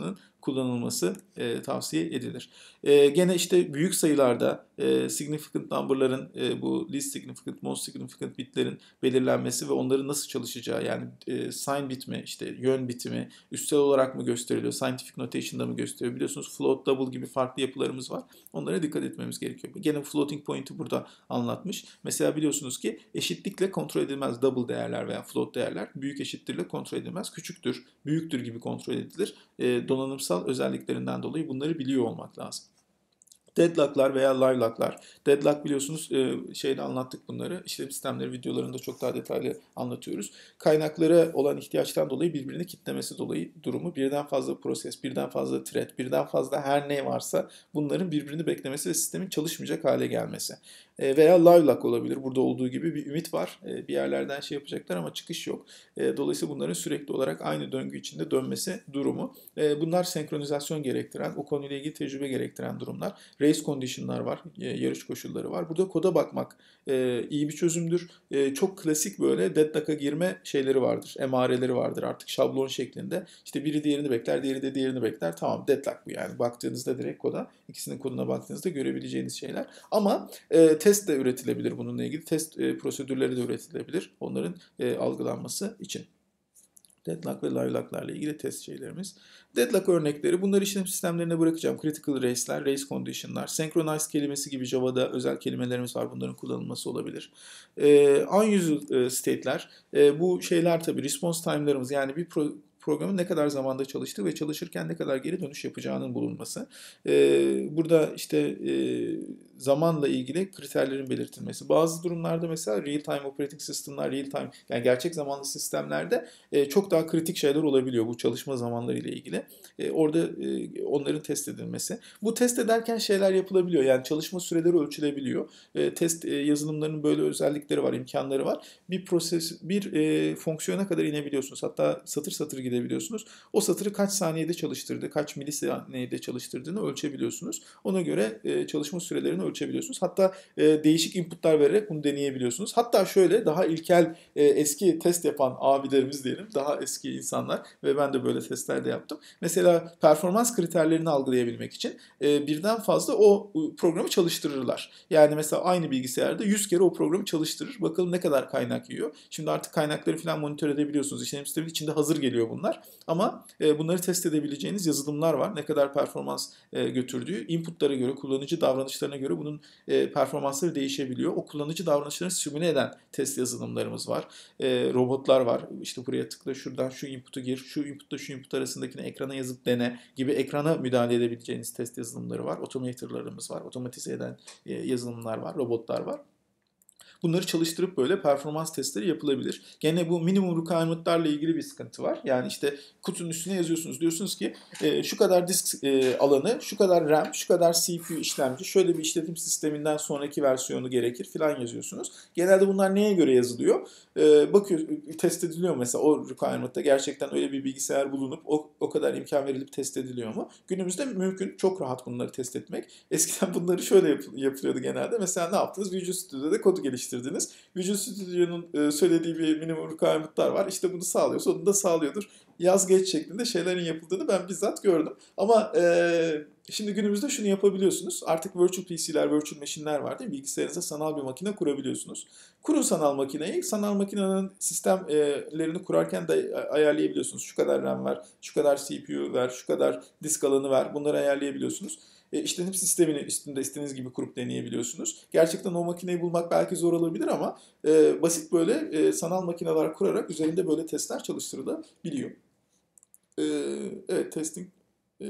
kullanılması e, tavsiye edilir. E, gene işte büyük sayılarda e, significant number'ların e, bu least significant, most significant bitlerin belirlenmesi ve onların nasıl çalışacağı, yani e, sign bit mi, işte yön biti mi, üstel olarak mı gösteriliyor, scientific notation'da mı gösteriyor? Biliyorsunuz float, double gibi farklı yapılarımız var. Onlara dikkat etmemiz gerekiyor. Gene floating point'i burada anlatmış. Mesela biliyorsunuz ki eşitlikle kontrol edilmez double değerler veya float değerler büyük eşittirle kontrol edilmez. Küçüktür, büyüktür gibi kontrol edilir. E, donanımsal özelliklerinden dolayı bunları biliyor olmak lazım. Deadlock'lar veya livelock'lar. Deadlock biliyorsunuz şeyde anlattık bunları. İşletim sistemleri videolarında çok daha detaylı anlatıyoruz. Kaynaklara olan ihtiyaçtan dolayı birbirini kitlemesi dolayı durumu, birden fazla proses, birden fazla thread, birden fazla her ne varsa bunların birbirini beklemesi ve sistemin çalışmayacak hale gelmesi. Veya livelock olabilir. Burada olduğu gibi bir ümit var. Bir yerlerden şey yapacaklar ama çıkış yok. Dolayısıyla bunların sürekli olarak aynı döngü içinde dönmesi durumu. Bunlar senkronizasyon gerektiren, o konuyla ilgili tecrübe gerektiren durumlar. Race condition'lar var, yarış koşulları var. Burada koda bakmak iyi bir çözümdür. Çok klasik böyle deadlock'a girme şeyleri vardır, emareleri vardır artık şablon şeklinde. İşte biri diğerini bekler, diğeri de diğerini bekler. Tamam, deadlock bu yani. Baktığınızda direkt koda, ikisinin koduna baktığınızda görebileceğiniz şeyler. Ama test de üretilebilir bununla ilgili. Test prosedürleri de üretilebilir onların algılanması için. Deadlock ve livelock'larla ilgili test şeylerimiz. Deadlock örnekleri, bunları işletim sistemlerine bırakacağım. Critical race'ler, race condition'lar, synchronized kelimesi gibi Java'da özel kelimelerimiz var. Bunların kullanılması olabilir. Ee, unusual state'ler, ee, bu şeyler tabii response time'larımız, yani bir pro programın ne kadar zamanda çalıştığı ve çalışırken ne kadar geri dönüş yapacağının bulunması. Ee, burada işte e, zamanla ilgili kriterlerin belirtilmesi. Bazı durumlarda mesela real time operating system'lar, real time yani gerçek zamanlı sistemlerde e, çok daha kritik şeyler olabiliyor bu çalışma zamanları ile ilgili. E, orada e, onların test edilmesi. Bu test ederken şeyler yapılabiliyor. Yani çalışma süreleri ölçülebiliyor. E, test e, yazılımlarının böyle özellikleri var, imkanları var. Bir proses, bir e, fonksiyona kadar inebiliyorsunuz. Hatta satır satır gidebiliyorsunuz. O satırı kaç saniyede çalıştırdı, kaç milisaniyede çalıştırdığını ölçebiliyorsunuz. Ona göre e, çalışma sürelerini ölçebiliyorsunuz. Hatta e, değişik inputlar vererek bunu deneyebiliyorsunuz. Hatta şöyle daha ilkel e, eski test yapan abilerimiz diyelim, daha eski insanlar ve ben de böyle testler de yaptım. Mesela performans kriterlerini algılayabilmek için e, birden fazla o programı çalıştırırlar. Yani mesela aynı bilgisayarda yüz kere o programı çalıştırır. Bakalım ne kadar kaynak yiyor. Şimdi artık kaynakları falan monitör edebiliyorsunuz. İşletim sistemin içinde hazır geliyor bunlar. Ama e, bunları test edebileceğiniz yazılımlar var. Ne kadar performans e, götürdüğü, inputlara göre, kullanıcı davranışlarına göre bunun e, performansları değişebiliyor. O kullanıcı davranışlarını simüle eden test yazılımlarımız var. E, robotlar var. İşte buraya tıkla, şuradan şu input'u gir, şu input'la şu input arasındakini ekrana yazıp dene gibi ekrana müdahale edebileceğiniz test yazılımları var. Automator'larımız var. Otomatize eden e, yazılımlar var, robotlar var. Bunları çalıştırıp böyle performans testleri yapılabilir. Gene bu minimum requirement'larla ilgili bir sıkıntı var. Yani işte kutunun üstüne yazıyorsunuz. Diyorsunuz ki e, şu kadar disk e, alanı, şu kadar RAM, şu kadar C P U işlemci, şöyle bir işletim sisteminden sonraki versiyonu gerekir filan yazıyorsunuz. Genelde bunlar neye göre yazılıyor? E, bakıyor, test ediliyor mesela o requirement'ta. Gerçekten öyle bir bilgisayar bulunup o, o kadar imkan verilip test ediliyor mu? Günümüzde mümkün. Çok rahat bunları test etmek. Eskiden bunları şöyle yap, yapılıyordu genelde. Mesela ne yaptınız? Visual Studio'da kodu geliştirdiniz. Visual Studio'nun söylediği bir minimum requirement'lar var. İşte bunu sağlıyor. Sonunda sağlıyordur. Yaz geç şeklinde şeylerin yapıldığını ben bizzat gördüm. Ama e, şimdi günümüzde şunu yapabiliyorsunuz. Artık virtual P C'ler, virtual machine'ler var değil mi? Bilgisayarınıza sanal bir makine kurabiliyorsunuz. Kurun sanal makineyi. Sanal makinenin sistemlerini kurarken de ayarlayabiliyorsunuz. Şu kadar RAM ver, şu kadar C P U ver, şu kadar disk alanı ver. Bunları ayarlayabiliyorsunuz. E, işletim sistemini üstünde istediğiniz gibi kurup deneyebiliyorsunuz. Gerçekten o makineyi bulmak belki zor olabilir ama e, basit böyle e, sanal makineler kurarak üzerinde böyle testler çalıştırılabiliyor. E, evet, testing e,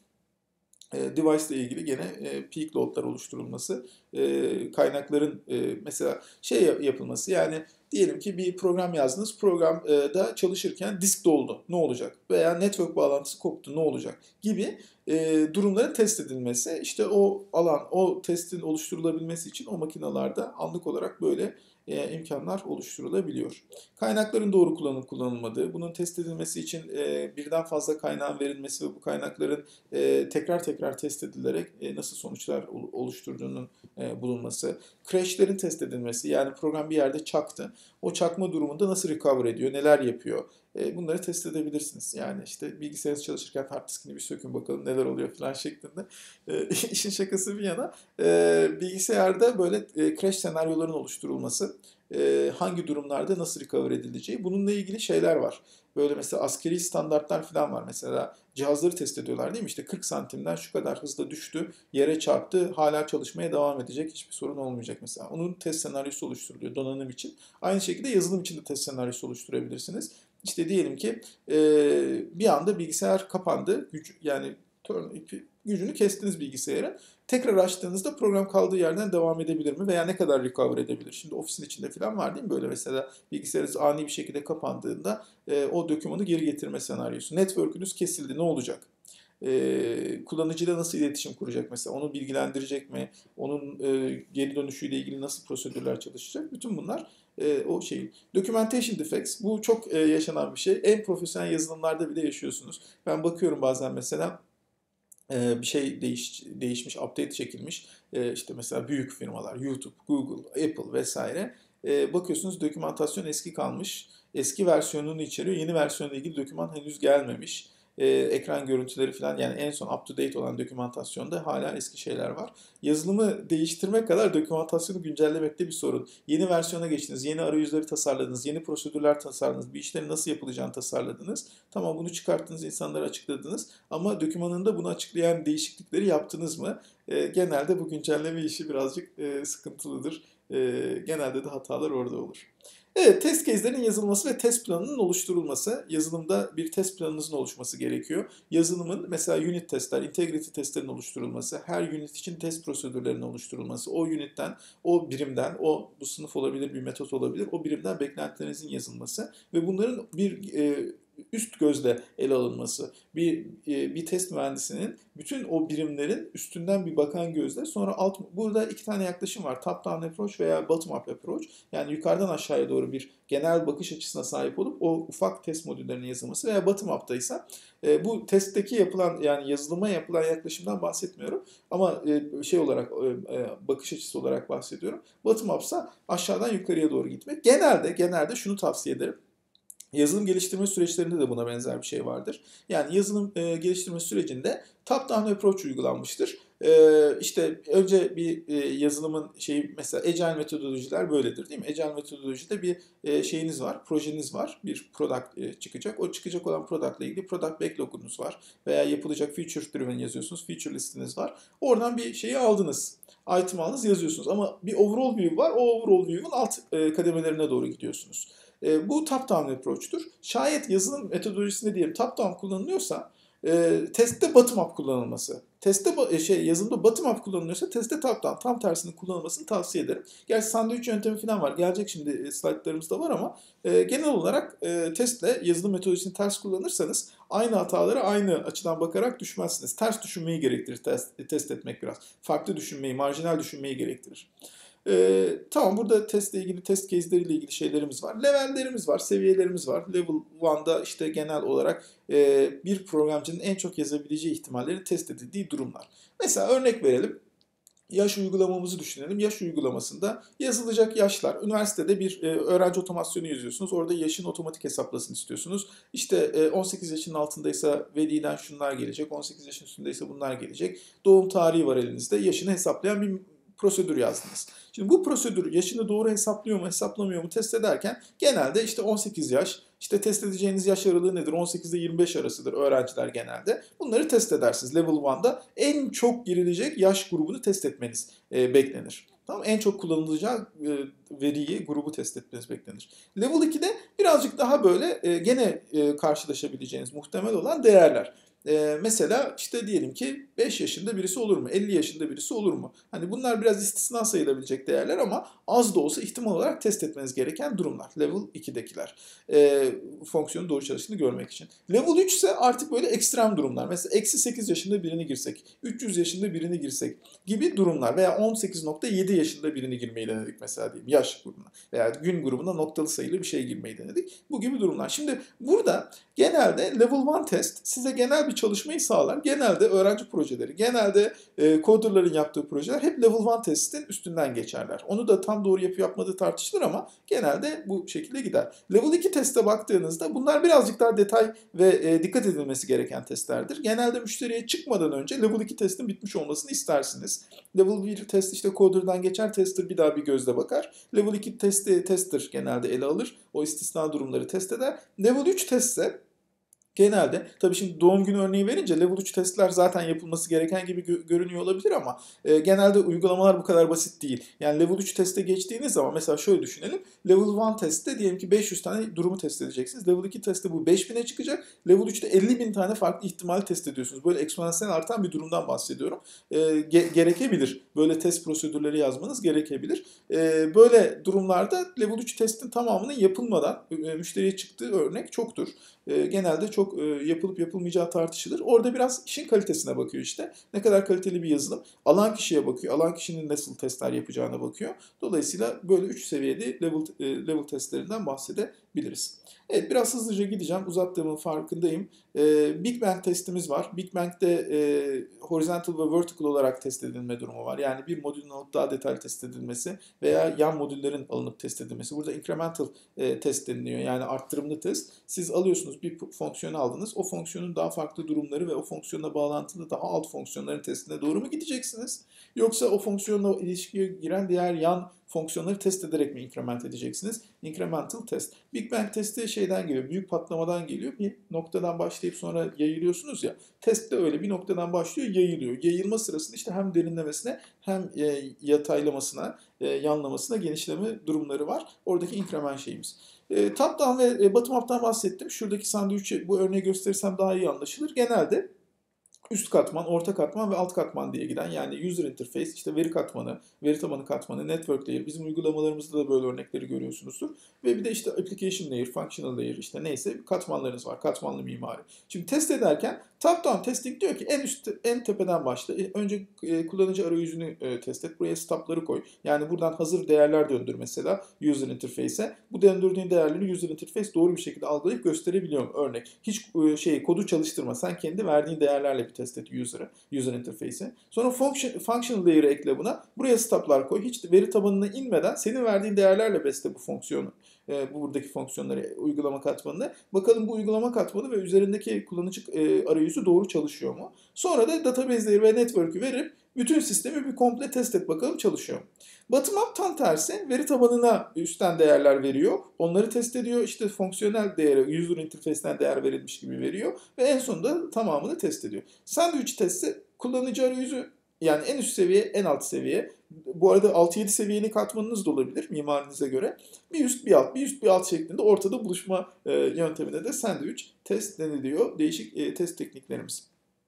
e, device ile ilgili gene e, peak load'lar oluşturulması, e, kaynakların e, mesela şey yapılması, yani diyelim ki bir program yazdınız, programda çalışırken disk doldu, ne olacak? Veya network bağlantısı koptu, ne olacak? Gibi e, durumların test edilmesi, işte o alan, o testin oluşturulabilmesi için o makinalarda anlık olarak böyle e, imkanlar oluşturulabiliyor. Kaynakların doğru kullanılıp kullanılmadığı, bunun test edilmesi için e, birden fazla kaynağın verilmesi ve bu kaynakların e, tekrar tekrar test edilerek e, nasıl sonuçlar oluşturduğunun e, bulunması, crash'lerin test edilmesi, yani program bir yerde çaktı, o çakma durumunda nasıl recover ediyor, neler yapıyor, e, bunları test edebilirsiniz. Yani işte bilgisayarınız çalışırken hard diskini bir sökün bakalım neler oluyor falan şeklinde. E, işin şakası bir yana e, bilgisayarda böyle e, crash senaryoların oluşturulması, e, hangi durumlarda nasıl recover edileceği, bununla ilgili şeyler var. Böyle mesela askeri standartlar falan var. Mesela cihazları test ediyorlar değil mi? İşte kırk santimden şu kadar hızla düştü, yere çarptı, hala çalışmaya devam edecek, hiçbir sorun olmayacak mesela. Onun test senaryosu oluşturuluyor donanım için. Aynı şekilde yazılım için de test senaryosu oluşturabilirsiniz. İşte diyelim ki e, bir anda bilgisayar kapandı, güç, yani gücünü kestiniz bilgisayarın. Tekrar açtığınızda program kaldığı yerden devam edebilir mi veya ne kadar recover edebilir? Şimdi ofisin içinde falan var değil mi? Böyle mesela bilgisayarınız ani bir şekilde kapandığında e, o dokümanı geri getirme senaryosu. Network'ünüz kesildi, ne olacak? E, kullanıcıyla nasıl iletişim kuracak mesela? Onu bilgilendirecek mi? Onun e, geri dönüşüyle ilgili nasıl prosedürler çalışacak? Bütün bunlar e, o şeyin. Documentation defects, bu çok e, yaşanan bir şey. En profesyonel yazılımlarda bile yaşıyorsunuz. Ben bakıyorum bazen mesela bir şey değiş, değişmiş, update çekilmiş. İşte mesela büyük firmalar, YouTube, Google, Apple vesaire. Bakıyorsunuz dokümantasyon eski kalmış. Eski versiyonunu içeriyor. Yeni versiyonla ilgili doküman henüz gelmemiş. Ekran görüntüleri falan, yani en son up to date olan dokümantasyonda hala eski şeyler var. Yazılımı değiştirmek kadar dokümantasyonu güncellemekte bir sorun. Yeni versiyona geçtiniz, yeni arayüzleri tasarladınız, yeni prosedürler tasarladınız, bir işlerin nasıl yapılacağını tasarladınız. Tamam, bunu çıkarttınız, insanlara açıkladınız. Ama dokümanında bunu açıklayan değişiklikleri yaptınız mı? E, genelde bu güncelleme işi birazcık e, sıkıntılıdır. E, genelde de hatalar orada olur. Evet, test case'lerin yazılması ve test planının oluşturulması. Yazılımda bir test planınızın oluşması gerekiyor. Yazılımın mesela unit testler, integrity testlerin oluşturulması, her unit için test prosedürlerinin oluşturulması, o unitten, o birimden, o bu sınıf olabilir, bir metot olabilir, o birimden beklentilerinizin yazılması ve bunların bir e, üst gözle ele alınması. Bir e, bir test mühendisinin bütün o birimlerin üstünden bir bakan gözle, sonra alt, burada iki tane yaklaşım var. Top down approach veya bottom up approach. Yani yukarıdan aşağıya doğru bir genel bakış açısına sahip olup o ufak test modüllerinin yazılması, veya bottom up'ta ise e, bu testteki yapılan, yani yazılıma yapılan yaklaşımdan bahsetmiyorum ama e, şey olarak e, bakış açısı olarak bahsediyorum. Bottom up'sa aşağıdan yukarıya doğru gitmek. Genelde genelde şunu tavsiye ederim. Yazılım geliştirme süreçlerinde de buna benzer bir şey vardır. Yani yazılım e, geliştirme sürecinde top-down approach uygulanmıştır. E, işte önce bir e, yazılımın şeyi, mesela Agile metodolojiler böyledir değil mi? Agile metodolojide bir e, şeyiniz var, projeniz var, bir product e, çıkacak. O çıkacak olan product ile ilgili product backlog'unuz var veya yapılacak feature driven yazıyorsunuz, feature listiniz var. Oradan bir şeyi aldınız, item aldınız, yazıyorsunuz ama bir overall view var. O overall view'un alt e, kademelerine doğru gidiyorsunuz. E, bu top-down approach'tur. Şayet yazılım metodolojisinde diyelim top-down kullanılıyorsa e, testte bottom-up kullanılması. Testte şey yazılımda bottom-up kullanılıyorsa testte top-down, tam tersinin kullanılmasını tavsiye ederim. Gerçi sandviç yöntemi falan var. Gelecek şimdi e, slaytlarımızda var ama e, genel olarak e, testle yazılım metodolojisini ters kullanırsanız aynı hatalara aynı açıdan bakarak düşmezsiniz. Ters düşünmeyi gerektirir test, test etmek biraz. Farklı düşünmeyi, marjinal düşünmeyi gerektirir. Ee, tamam, burada testle ilgili, test case'leriyle ilgili şeylerimiz var. Levellerimiz var, seviyelerimiz var. Level bir'da işte genel olarak e, bir programcının en çok yazabileceği ihtimallerin test edildiği durumlar. Mesela örnek verelim. Yaş uygulamamızı düşünelim. Yaş uygulamasında yazılacak yaşlar. Üniversitede bir e, öğrenci otomasyonu yazıyorsunuz. Orada yaşın otomatik hesaplasın istiyorsunuz. İşte e, on sekiz yaşının altındaysa veliden şunlar gelecek. on sekiz yaşın üstündeyse bunlar gelecek. Doğum tarihi var elinizde. Yaşını hesaplayan bir prosedür yazdınız. Şimdi bu prosedür yaşını doğru hesaplıyor mu, hesaplamıyor mu test ederken genelde işte on sekiz yaş, işte test edeceğiniz yaş aralığı nedir? on sekiz ile yirmi beş arasıdır öğrenciler genelde. Bunları test edersiniz. Level bir'da en çok girilecek yaş grubunu test etmeniz e, beklenir. Tamam, en çok kullanılacağı e, veriyi, grubu test etmeniz beklenir. Level iki'de birazcık daha böyle e, gene e, karşılaşabileceğiniz muhtemel olan değerler. Ee, mesela işte diyelim ki beş yaşında birisi olur mu? elli yaşında birisi olur mu? Hani bunlar biraz istisna sayılabilecek değerler ama az da olsa ihtimal olarak test etmeniz gereken durumlar. Level iki'dekiler. Ee, fonksiyonun doğru çalıştığını görmek için. Level üç ise artık böyle ekstrem durumlar. Mesela eksi sekiz yaşında birini girsek, üç yüz yaşında birini girsek gibi durumlar. Veya on sekiz nokta yedi yaşında birini girmeyi denedik mesela diyeyim, yaş grubuna. Veya gün grubuna noktalı sayılı bir şey girmeyi denedik. Bu gibi durumlar. Şimdi burada genelde level bir test size genel bir bir çalışmayı sağlar. Genelde öğrenci projeleri, genelde e, coderların yaptığı projeler hep level bir testin üstünden geçerler. Onu da tam doğru yapıp yapmadığı tartışılır ama genelde bu şekilde gider. Level iki teste baktığınızda bunlar birazcık daha detay ve e, dikkat edilmesi gereken testlerdir. Genelde müşteriye çıkmadan önce level iki testin bitmiş olmasını istersiniz. Level bir test işte coder'dan geçer, tester bir daha bir gözle bakar. Level iki testi tester genelde ele alır. O istisna durumları test eder. Level üç testse genelde, tabii şimdi doğum günü örneği verince level üç testler zaten yapılması gereken gibi gö- görünüyor olabilir ama e, genelde uygulamalar bu kadar basit değil. Yani level üç teste geçtiğiniz zaman mesela şöyle düşünelim. Level bir testte diyelim ki beş yüz tane durumu test edeceksiniz. Level iki testte bu beş bine çıkacak. Level üçte elli bin tane farklı ihtimal test ediyorsunuz. Böyle eksponansiyel artan bir durumdan bahsediyorum. E, ge- gerekebilir. Böyle test prosedürleri yazmanız gerekebilir. E, böyle durumlarda level üç testin tamamının yapılmadan e, müşteriye çıktığı örnek çoktur. E, genelde çok e, yapılıp yapılmayacağı tartışılır. Orada biraz işin kalitesine bakıyor işte. Ne kadar kaliteli bir yazılım. Alan kişiye bakıyor. Alan kişinin nasıl testler yapacağına bakıyor. Dolayısıyla böyle üç seviyeli level, e, level testlerinden bahsedebiliriz. Evet, biraz hızlıca gideceğim. Uzattığımın farkındayım. E, Big Bang testimiz var. Big Bang'de e, horizontal ve vertical olarak test edilme durumu var. Yani bir modülün alıp daha detaylı test edilmesi veya yan modüllerin alınıp test edilmesi. Burada incremental e, test deniliyor. Yani arttırımlı test. Siz alıyorsunuz bir fonksiyonu aldınız. O fonksiyonun daha farklı durumları ve o fonksiyonla bağlantılı daha alt fonksiyonların testine doğru mu gideceksiniz? Yoksa o fonksiyonla ilişkiye giren diğer yan fonksiyonları test ederek mi increment edeceksiniz? Incremental test. Big Bang testi şeyden geliyor, büyük patlamadan geliyor. Bir noktadan başlayıp sonra yayılıyorsunuz ya. Test de öyle bir noktadan başlıyor, yayılıyor. Yayılma sırasında işte hem derinlemesine hem e, yataylamasına, e, yanlamasına genişleme durumları var. Oradaki increment şeyimiz. E, top-down ve e, bottom-up'tan bahsettim. Şuradaki sandviçi bu örneği gösterirsem daha iyi anlaşılır. Genelde üst katman, orta katman ve alt katman diye giden yani user interface, işte veri katmanı, veri tabanı katmanı, network layer. Bizim uygulamalarımızda da böyle örnekleri görüyorsunuzdur. Ve bir de işte application layer, functional layer işte neyse katmanlarınız var. Katmanlı mimari. Şimdi test ederken top-down testing diyor ki en üst en tepeden başla. Önce e, kullanıcı arayüzünü e, test et. Buraya stop'ları koy. Yani buradan hazır değerler döndür mesela user interface'e. Bu döndürdüğün değerleri user interface doğru bir şekilde algılayıp gösterebiliyor mu? Örnek. Hiç e, şey kodu çalıştırma. Sen kendi verdiğin değerlerle bir test et user'ı, user interface'i. Sonra function, functional layer'ı ekle buna. Buraya stop'lar koy. Hiç veri tabanına inmeden senin verdiğin değerlerle besle bu fonksiyonu. E, buradaki fonksiyonları, uygulama katmanını. Bakalım bu uygulama katmanı ve üzerindeki kullanıcı e, arayüzü doğru çalışıyor mu? Sonra da database layer ve network'ü verip bütün sistemi bir komple test et bakalım çalışıyor mu? Bottom up tam tersi. Veri tabanına üstten değerler veriyor. Onları test ediyor. İşte fonksiyonel değeri, user interface'ten değer verilmiş gibi veriyor. Ve en sonunda tamamını test ediyor. Sandwich testi kullanıcı arayüzü yani en üst seviye, en alt seviye. Bu arada altı yedi seviyeli katmanınız da olabilir mimarinize göre. Bir üst bir alt, bir üst bir alt şeklinde ortada buluşma e, yöntemine de sandwich test deniliyor. Değişik e, test tekniklerimiz.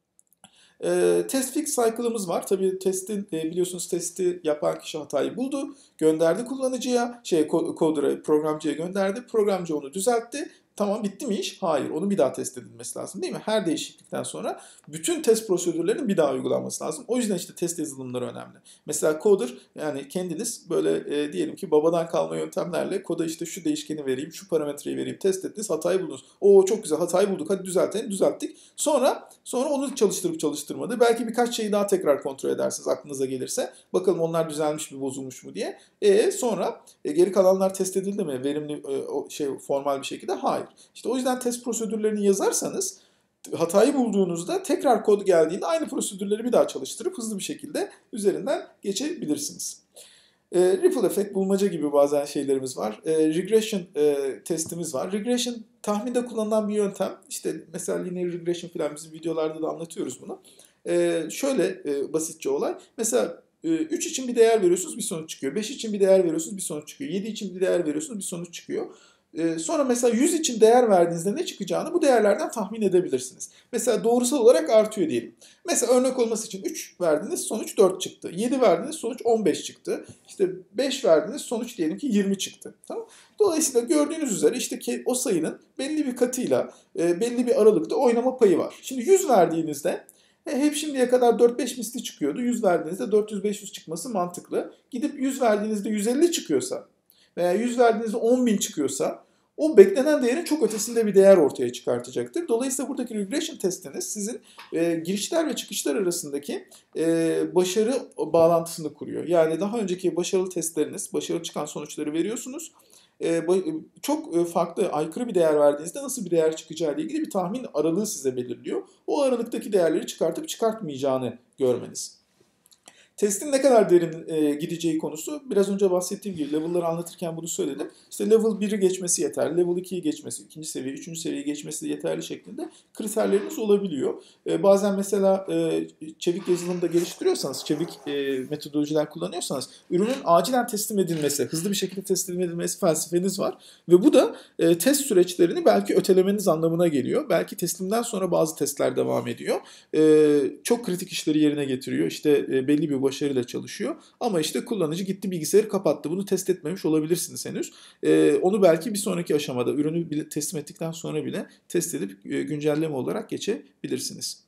E, test fix cycle'ımız var. Tabii testin e, biliyorsunuz testi yapan kişi hatayı buldu. Gönderdi kullanıcıya, şey coder'a, programcıya gönderdi. Programcı onu düzeltti. Tamam bitti mi iş? Hayır. Onu bir daha test edilmesi lazım değil mi? Her değişiklikten sonra bütün test prosedürlerinin bir daha uygulanması lazım. O yüzden işte test yazılımları önemli. Mesela coder yani kendiniz böyle e, diyelim ki babadan kalma yöntemlerle koda işte şu değişkeni vereyim, şu parametreyi vereyim, test ettiniz, hatayı buldunuz. Oo çok güzel hatayı bulduk hadi düzeltelim, düzelttik. Sonra sonra onu çalıştırıp çalıştırmadı. Belki birkaç şeyi daha tekrar kontrol edersiniz aklınıza gelirse. Bakalım onlar düzelmiş mi, bozulmuş mu diye. E sonra e, geri kalanlar test edildi mi verimli e, o şey formal bir şekilde? Hayır. İşte o yüzden test prosedürlerini yazarsanız hatayı bulduğunuzda tekrar kod geldiğinde aynı prosedürleri bir daha çalıştırıp hızlı bir şekilde üzerinden geçebilirsiniz. E, ripple effect, bulmaca gibi bazen şeylerimiz var. E, regression e, testimiz var. Regression tahminde kullanılan bir yöntem. İşte mesela linear regression falan bizim videolarda da anlatıyoruz bunu. E, şöyle e, basitçe olay. Mesela üç için bir değer veriyorsunuz bir sonuç çıkıyor. beş için bir değer veriyorsunuz bir sonuç çıkıyor. yedi için bir değer veriyorsunuz bir sonuç çıkıyor. Sonra mesela yüz için değer verdiğinizde ne çıkacağını bu değerlerden tahmin edebilirsiniz. Mesela doğrusal olarak artıyor diyelim. Mesela örnek olması için üç verdiniz sonuç dört çıktı. yedi verdiniz sonuç on beş çıktı. İşte beş verdiniz sonuç diyelim ki yirmi çıktı. Tamam? Dolayısıyla gördüğünüz üzere işte ki o sayının belli bir katıyla belli bir aralıkta oynama payı var. Şimdi yüz verdiğinizde hep şimdiye kadar dört beş misli çıkıyordu. yüz verdiğinizde dört yüz beş yüz çıkması mantıklı. Gidip yüz verdiğinizde yüz elli çıkıyorsa veya yüz verdiğinizde on bin çıkıyorsa o beklenen değerin çok ötesinde bir değer ortaya çıkartacaktır. Dolayısıyla buradaki regression testiniz sizin e, girişler ve çıkışlar arasındaki e, başarı bağlantısını kuruyor. Yani daha önceki başarılı testleriniz, başarılı çıkan sonuçları veriyorsunuz. E, çok farklı, aykırı bir değer verdiğinizde nasıl bir değer çıkacağı ile ilgili bir tahmin aralığı size belirliyor. O aralıktaki değerleri çıkartıp çıkartmayacağını görmeniz. Testin ne kadar derin e, gideceği konusu, biraz önce bahsettiğim gibi level'ları anlatırken bunu söyledim. İşte level biri geçmesi yeterli, level ikiyi geçmesi, ikinci seviye, üçüncü seviyeyi geçmesi yeterli şeklinde kriterleriniz olabiliyor. E, bazen mesela e, çevik yazılımda geliştiriyorsanız, çevik e, metodolojiler kullanıyorsanız ürünün acilen teslim edilmesi, hızlı bir şekilde teslim edilmesi felsefeniz var. Ve bu da e, test süreçlerini belki ötelemeniz anlamına geliyor. Belki teslimden sonra bazı testler devam ediyor. E, çok kritik işleri yerine getiriyor. İşte e, belli bir başarıyla çalışıyor. Ama işte kullanıcı gitti bilgisayarı kapattı. Bunu test etmemiş olabilirsiniz henüz. Ee, onu belki bir sonraki aşamada ürünü bile teslim ettikten sonra bile test edip e, güncelleme olarak geçebilirsiniz.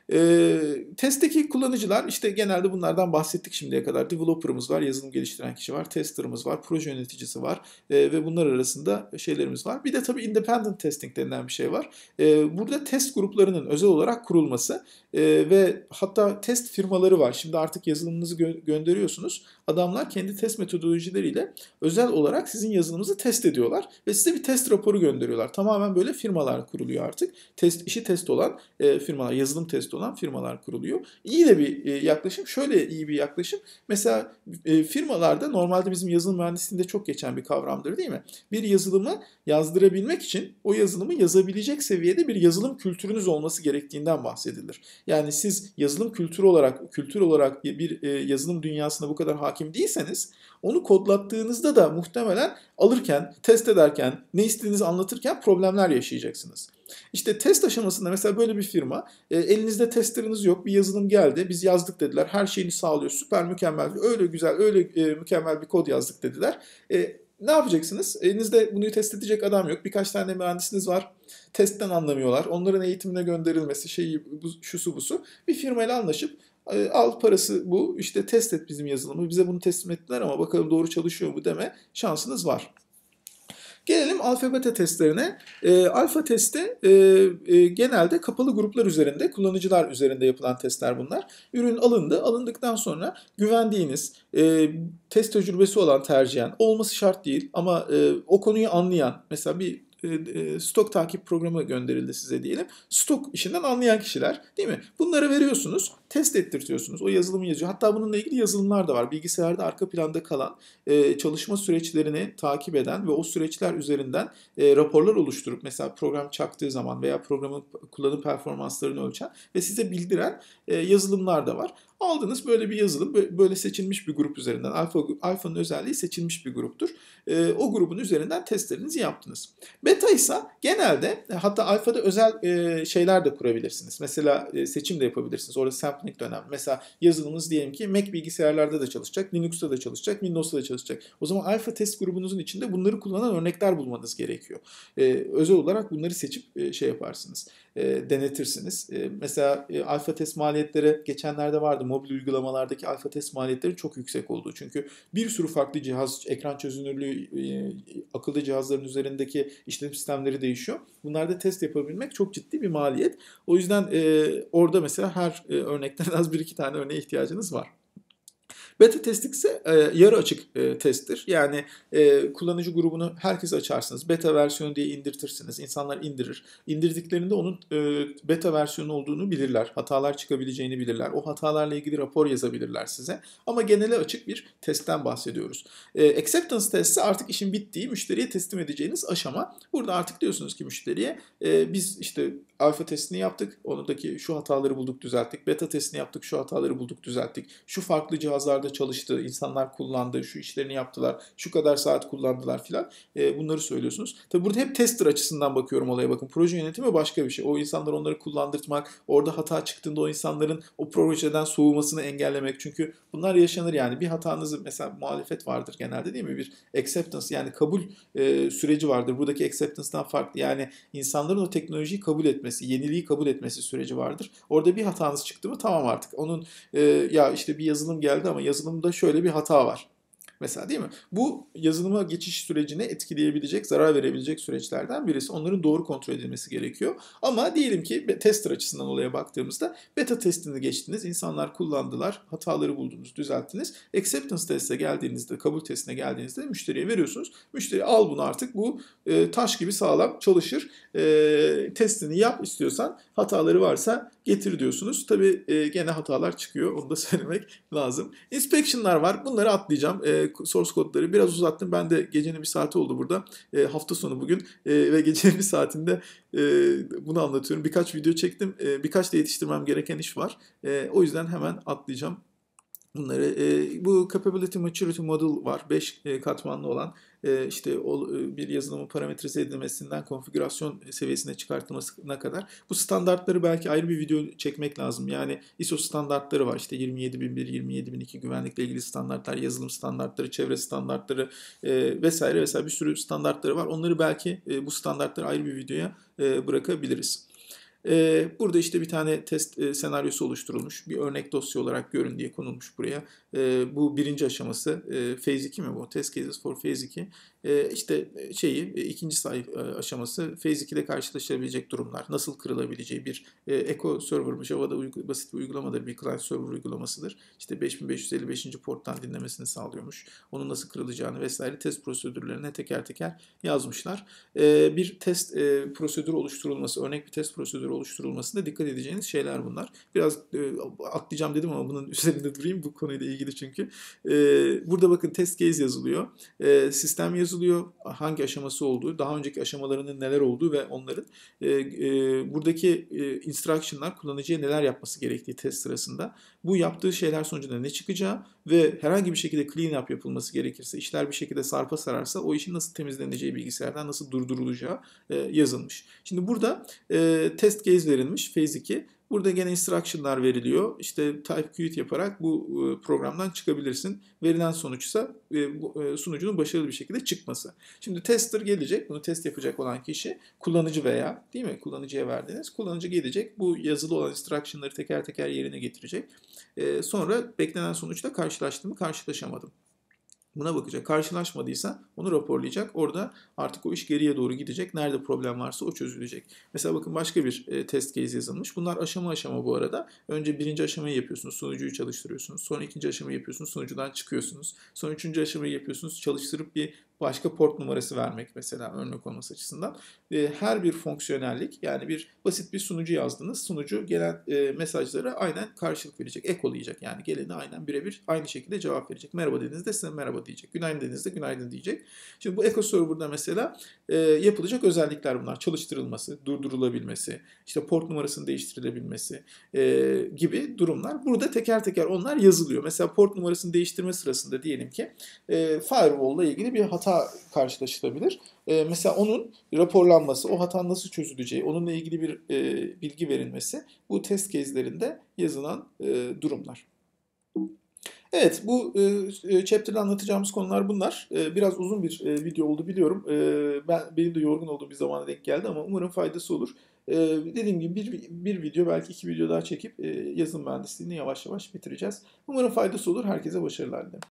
E, testteki kullanıcılar işte genelde bunlardan bahsettik şimdiye kadar. Developer'ımız var, yazılım geliştiren kişi var, tester'ımız var, proje yöneticisi var e, ve bunlar arasında şeylerimiz var. Bir de tabii independent testing denilen bir şey var. E, burada test gruplarının özel olarak kurulması e, ve hatta test firmaları var. Şimdi artık yazılımınızı gö- gönderiyorsunuz. Adamlar kendi test metodolojileriyle özel olarak sizin yazılımınızı test ediyorlar ve size bir test raporu gönderiyorlar. Tamamen böyle firmalar kuruluyor artık. Test işi test olan e, firmalar, yazılım testi olan firmalar kuruluyor. İyi de bir e, yaklaşım. Şöyle iyi bir yaklaşım. Mesela e, firmalarda normalde bizim yazılım mühendisliğinde çok geçen bir kavramdır değil mi? Bir yazılımı yazdırabilmek için o yazılımı yazabilecek seviyede bir yazılım kültürünüz olması gerektiğinden bahsedilir. Yani siz yazılım kültürü olarak kültür olarak bir e, yazılım dünyasına bu kadar hakim değilseniz onu kodlattığınızda da muhtemelen alırken, test ederken, ne istediğinizi anlatırken problemler yaşayacaksınız. İşte test aşamasında mesela böyle bir firma, e, elinizde testeriniz yok, bir yazılım geldi, biz yazdık dediler, her şeyini sağlıyor, süper mükemmel, öyle güzel, öyle e, mükemmel bir kod yazdık dediler. E, ne yapacaksınız? Elinizde bunu test edecek adam yok, birkaç tane mühendisiniz var, testten anlamıyorlar, onların eğitimine gönderilmesi, şeyi, bu, şusu busu, bir firmayla anlaşıp e, al parası bu, işte test et bizim yazılımı, bize bunu teslim ettiler ama bakalım doğru çalışıyor mu deme şansınız var. Gelelim alfa beta testlerine. E, alfa testi e, e, genelde kapalı gruplar üzerinde, kullanıcılar üzerinde yapılan testler bunlar. Ürün alındı. Alındıktan sonra güvendiğiniz, e, test tecrübesi olan tercihen, olması şart değil ama e, o konuyu anlayan, mesela bir stok takip programı gönderildi size diyelim. Stok işinden anlayan kişiler değil mi? Bunları veriyorsunuz, test ettirtiyorsunuz. O yazılımı yazıyor. Hatta bununla ilgili yazılımlar da var. Bilgisayarda arka planda kalan çalışma süreçlerini takip eden ve o süreçler üzerinden raporlar oluşturup mesela program çaktığı zaman veya programın kullanım performanslarını ölçen ve size bildiren yazılımlar da var. Aldınız böyle bir yazılım, böyle seçilmiş bir grup üzerinden. Alfa, Alfa'nın özelliği seçilmiş bir gruptur. E, o grubun üzerinden testlerinizi yaptınız. Beta ise genelde, hatta alfada özel e, şeyler de kurabilirsiniz. Mesela e, seçim de yapabilirsiniz. Orada sampling de önemli. Mesela yazılımınız diyelim ki Mac bilgisayarlarda da çalışacak, Linux'ta da çalışacak, Windows'ta da çalışacak. O zaman alfa test grubunuzun içinde bunları kullanan örnekler bulmanız gerekiyor. E, özel olarak bunları seçip e, şey yaparsınız, e, denetirsiniz. E, mesela e, alfa test maliyetleri geçenlerde vardı. Mobil uygulamalardaki alfa test maliyetleri çok yüksek oldu. Çünkü bir sürü farklı cihaz, ekran çözünürlüğü, e, akıllı cihazların üzerindeki işletim sistemleri değişiyor. Bunlarda test yapabilmek çok ciddi bir maliyet. O yüzden e, orada mesela her e, örnekten az bir iki tane örneğe ihtiyacınız var. Beta testing ise e, yarı açık e, testtir. Yani e, kullanıcı grubunu herkes açarsınız. Beta versiyonu diye indirtirsiniz. İnsanlar indirir. İndirdiklerinde onun e, beta versiyonu olduğunu bilirler. Hatalar çıkabileceğini bilirler. O hatalarla ilgili rapor yazabilirler size. Ama genele açık bir testten bahsediyoruz. E, acceptance testi artık işin bittiği, müşteriye teslim edeceğiniz aşama. Burada artık diyorsunuz ki müşteriye e, biz işte alfa testini yaptık. Ondaki şu hataları bulduk, düzelttik. Beta testini yaptık. Şu hataları bulduk, düzelttik. Şu farklı cihazlarda çalıştı, insanlar kullandı, şu işlerini yaptılar, şu kadar saat kullandılar filan. E, bunları söylüyorsunuz. Tabi burada hep tester açısından bakıyorum olaya, bakın. Proje yönetimi başka bir şey. O insanlar onları kullandırtmak, orada hata çıktığında o insanların o projeden soğumasını engellemek. Çünkü bunlar yaşanır yani. Bir hatanızı, mesela muhalefet vardır genelde değil mi? Bir acceptance, yani kabul e, süreci vardır. Buradaki acceptance'dan farklı. Yani insanların o teknolojiyi kabul etmesi, yeniliği kabul etmesi süreci vardır. Orada bir hatanız çıktı mı tamam artık. Onun e, ya işte bir yazılım geldi ama yazılımda şöyle bir hata var. Mesela değil mi? Bu yazılıma geçiş sürecini etkileyebilecek, zarar verebilecek süreçlerden birisi. Onların doğru kontrol edilmesi gerekiyor. Ama diyelim ki tester açısından olaya baktığımızda beta testini geçtiniz, insanlar kullandılar, hataları buldunuz, düzelttiniz. Acceptance testine geldiğinizde, kabul testine geldiğinizde müşteriye veriyorsunuz. Müşteri al bunu artık, bu e, taş gibi sağlam çalışır. E, testini yap istiyorsan, hataları varsa getir diyorsunuz. Tabii e, gene hatalar çıkıyor, onu da söylemek lazım. Inspection'lar var, bunları atlayacağım. E, source kodları biraz uzattım. Ben de gecenin bir saati oldu burada. E, hafta sonu bugün e, ve gecenin bir saatinde e, bunu anlatıyorum. Birkaç video çektim. E, birkaç da yetiştirmem gereken iş var. E, o yüzden hemen atlayacağım bunları. E, bu Capability Maturity Model var. beş e, katmanlı olan e, işte o, e, bir yazılımın parametrize edilmesinden konfigürasyon seviyesine çıkartılmasına kadar. Bu standartları belki ayrı bir video çekmek lazım. Yani I S O standartları var. İşte yirmi yedi bin bir, yirmi yedi bin iki güvenlikle ilgili standartlar, yazılım standartları, çevre standartları e, vesaire vesaire bir sürü standartları var. Onları belki e, bu standartları ayrı bir videoya e, bırakabiliriz. Burada işte bir tane test senaryosu oluşturulmuş. Bir örnek dosya olarak görün diye konulmuş buraya. Bu birinci aşaması. Phase iki mi bu? Test cases for Phase iki. İşte şeyi, ikinci sayfa aşaması Phase ikide karşılaşabilecek durumlar. Nasıl kırılabileceği bir Echo Server, Java'da uygula, basit bir uygulamadır. Bir client server uygulamasıdır. İşte beş bin beş yüz elli beşinci porttan dinlemesini sağlıyormuş. Onun nasıl kırılacağını vesaire test prosedürlerine teker teker yazmışlar. Bir test prosedürü oluşturulması, örnek bir test prosedürü oluşturulmasında dikkat edeceğiniz şeyler bunlar. Biraz e, atlayacağım dedim ama bunun üzerinde durayım, bu konuyla ilgili çünkü. E, burada bakın test case yazılıyor. E, sistem yazılıyor. Hangi aşaması olduğu, daha önceki aşamalarının neler olduğu ve onların e, e, buradaki e, instruction'lar kullanıcıya neler yapması gerektiği test sırasında. Bu yaptığı şeyler sonucunda ne çıkacağı ve herhangi bir şekilde clean up yapılması gerekirse, işler bir şekilde sarpa sararsa o işin nasıl temizleneceği, bilgisayardan nasıl durdurulacağı e, yazılmış. Şimdi burada e, test case verilmiş Phase iki. Burada gene instruction'lar veriliyor. İşte type quit yaparak bu programdan çıkabilirsin. Verilen sonuçsa bu sunucunun başarılı bir şekilde çıkması. Şimdi tester gelecek. Bunu test yapacak olan kişi kullanıcı veya değil mi? Kullanıcıya verdiğiniz. Kullanıcı gelecek. Bu yazılı olan instruction'ları teker teker yerine getirecek. Sonra beklenen sonuçla karşılaştım mı, karşılaşamadım. Buna bakacak. Karşılaşmadıysa onu raporlayacak. Orada artık o iş geriye doğru gidecek. Nerede problem varsa o çözülecek. Mesela bakın başka bir e, test case yazılmış. Bunlar aşama aşama bu arada. Önce birinci aşamayı yapıyorsunuz. Sunucuyu çalıştırıyorsunuz. Sonra ikinci aşamayı yapıyorsunuz. Sunucudan çıkıyorsunuz. Sonra üçüncü aşamayı yapıyorsunuz. Çalıştırıp bir başka port numarası vermek mesela örnek olması açısından. E, her bir fonksiyonellik, yani bir basit bir sunucu yazdınız. Sunucu gelen e, mesajlara aynen karşılık verecek. Ekolayacak, yani geleni aynen birebir aynı şekilde cevap verecek. Merhaba dediğinizde size merhaba diyecek. Günaydın dediğinizde günaydın diyecek. Şimdi bu Echo Server'da mesela e, yapılacak özellikler bunlar. Çalıştırılması, durdurulabilmesi, işte port numarasının değiştirilebilmesi e, gibi durumlar. Burada teker teker onlar yazılıyor. Mesela port numarasını değiştirme sırasında diyelim ki e, firewall ile ilgili bir hata karşılaşılabilir. E, mesela onun raporlanması, o hata nasıl çözüleceği, onunla ilgili bir e, bilgi verilmesi bu test case'lerinde yazılan e, durumlar. Evet, bu e, chapter'da anlatacağımız konular bunlar. E, biraz uzun bir e, video oldu biliyorum. E, ben benim de yorgun olduğum bir zamana denk geldi ama umarım faydası olur. E, dediğim gibi bir, bir video, belki iki video daha çekip e, yazılım mühendisliğini yavaş yavaş bitireceğiz. Umarım faydası olur. Herkese başarılar dilerim.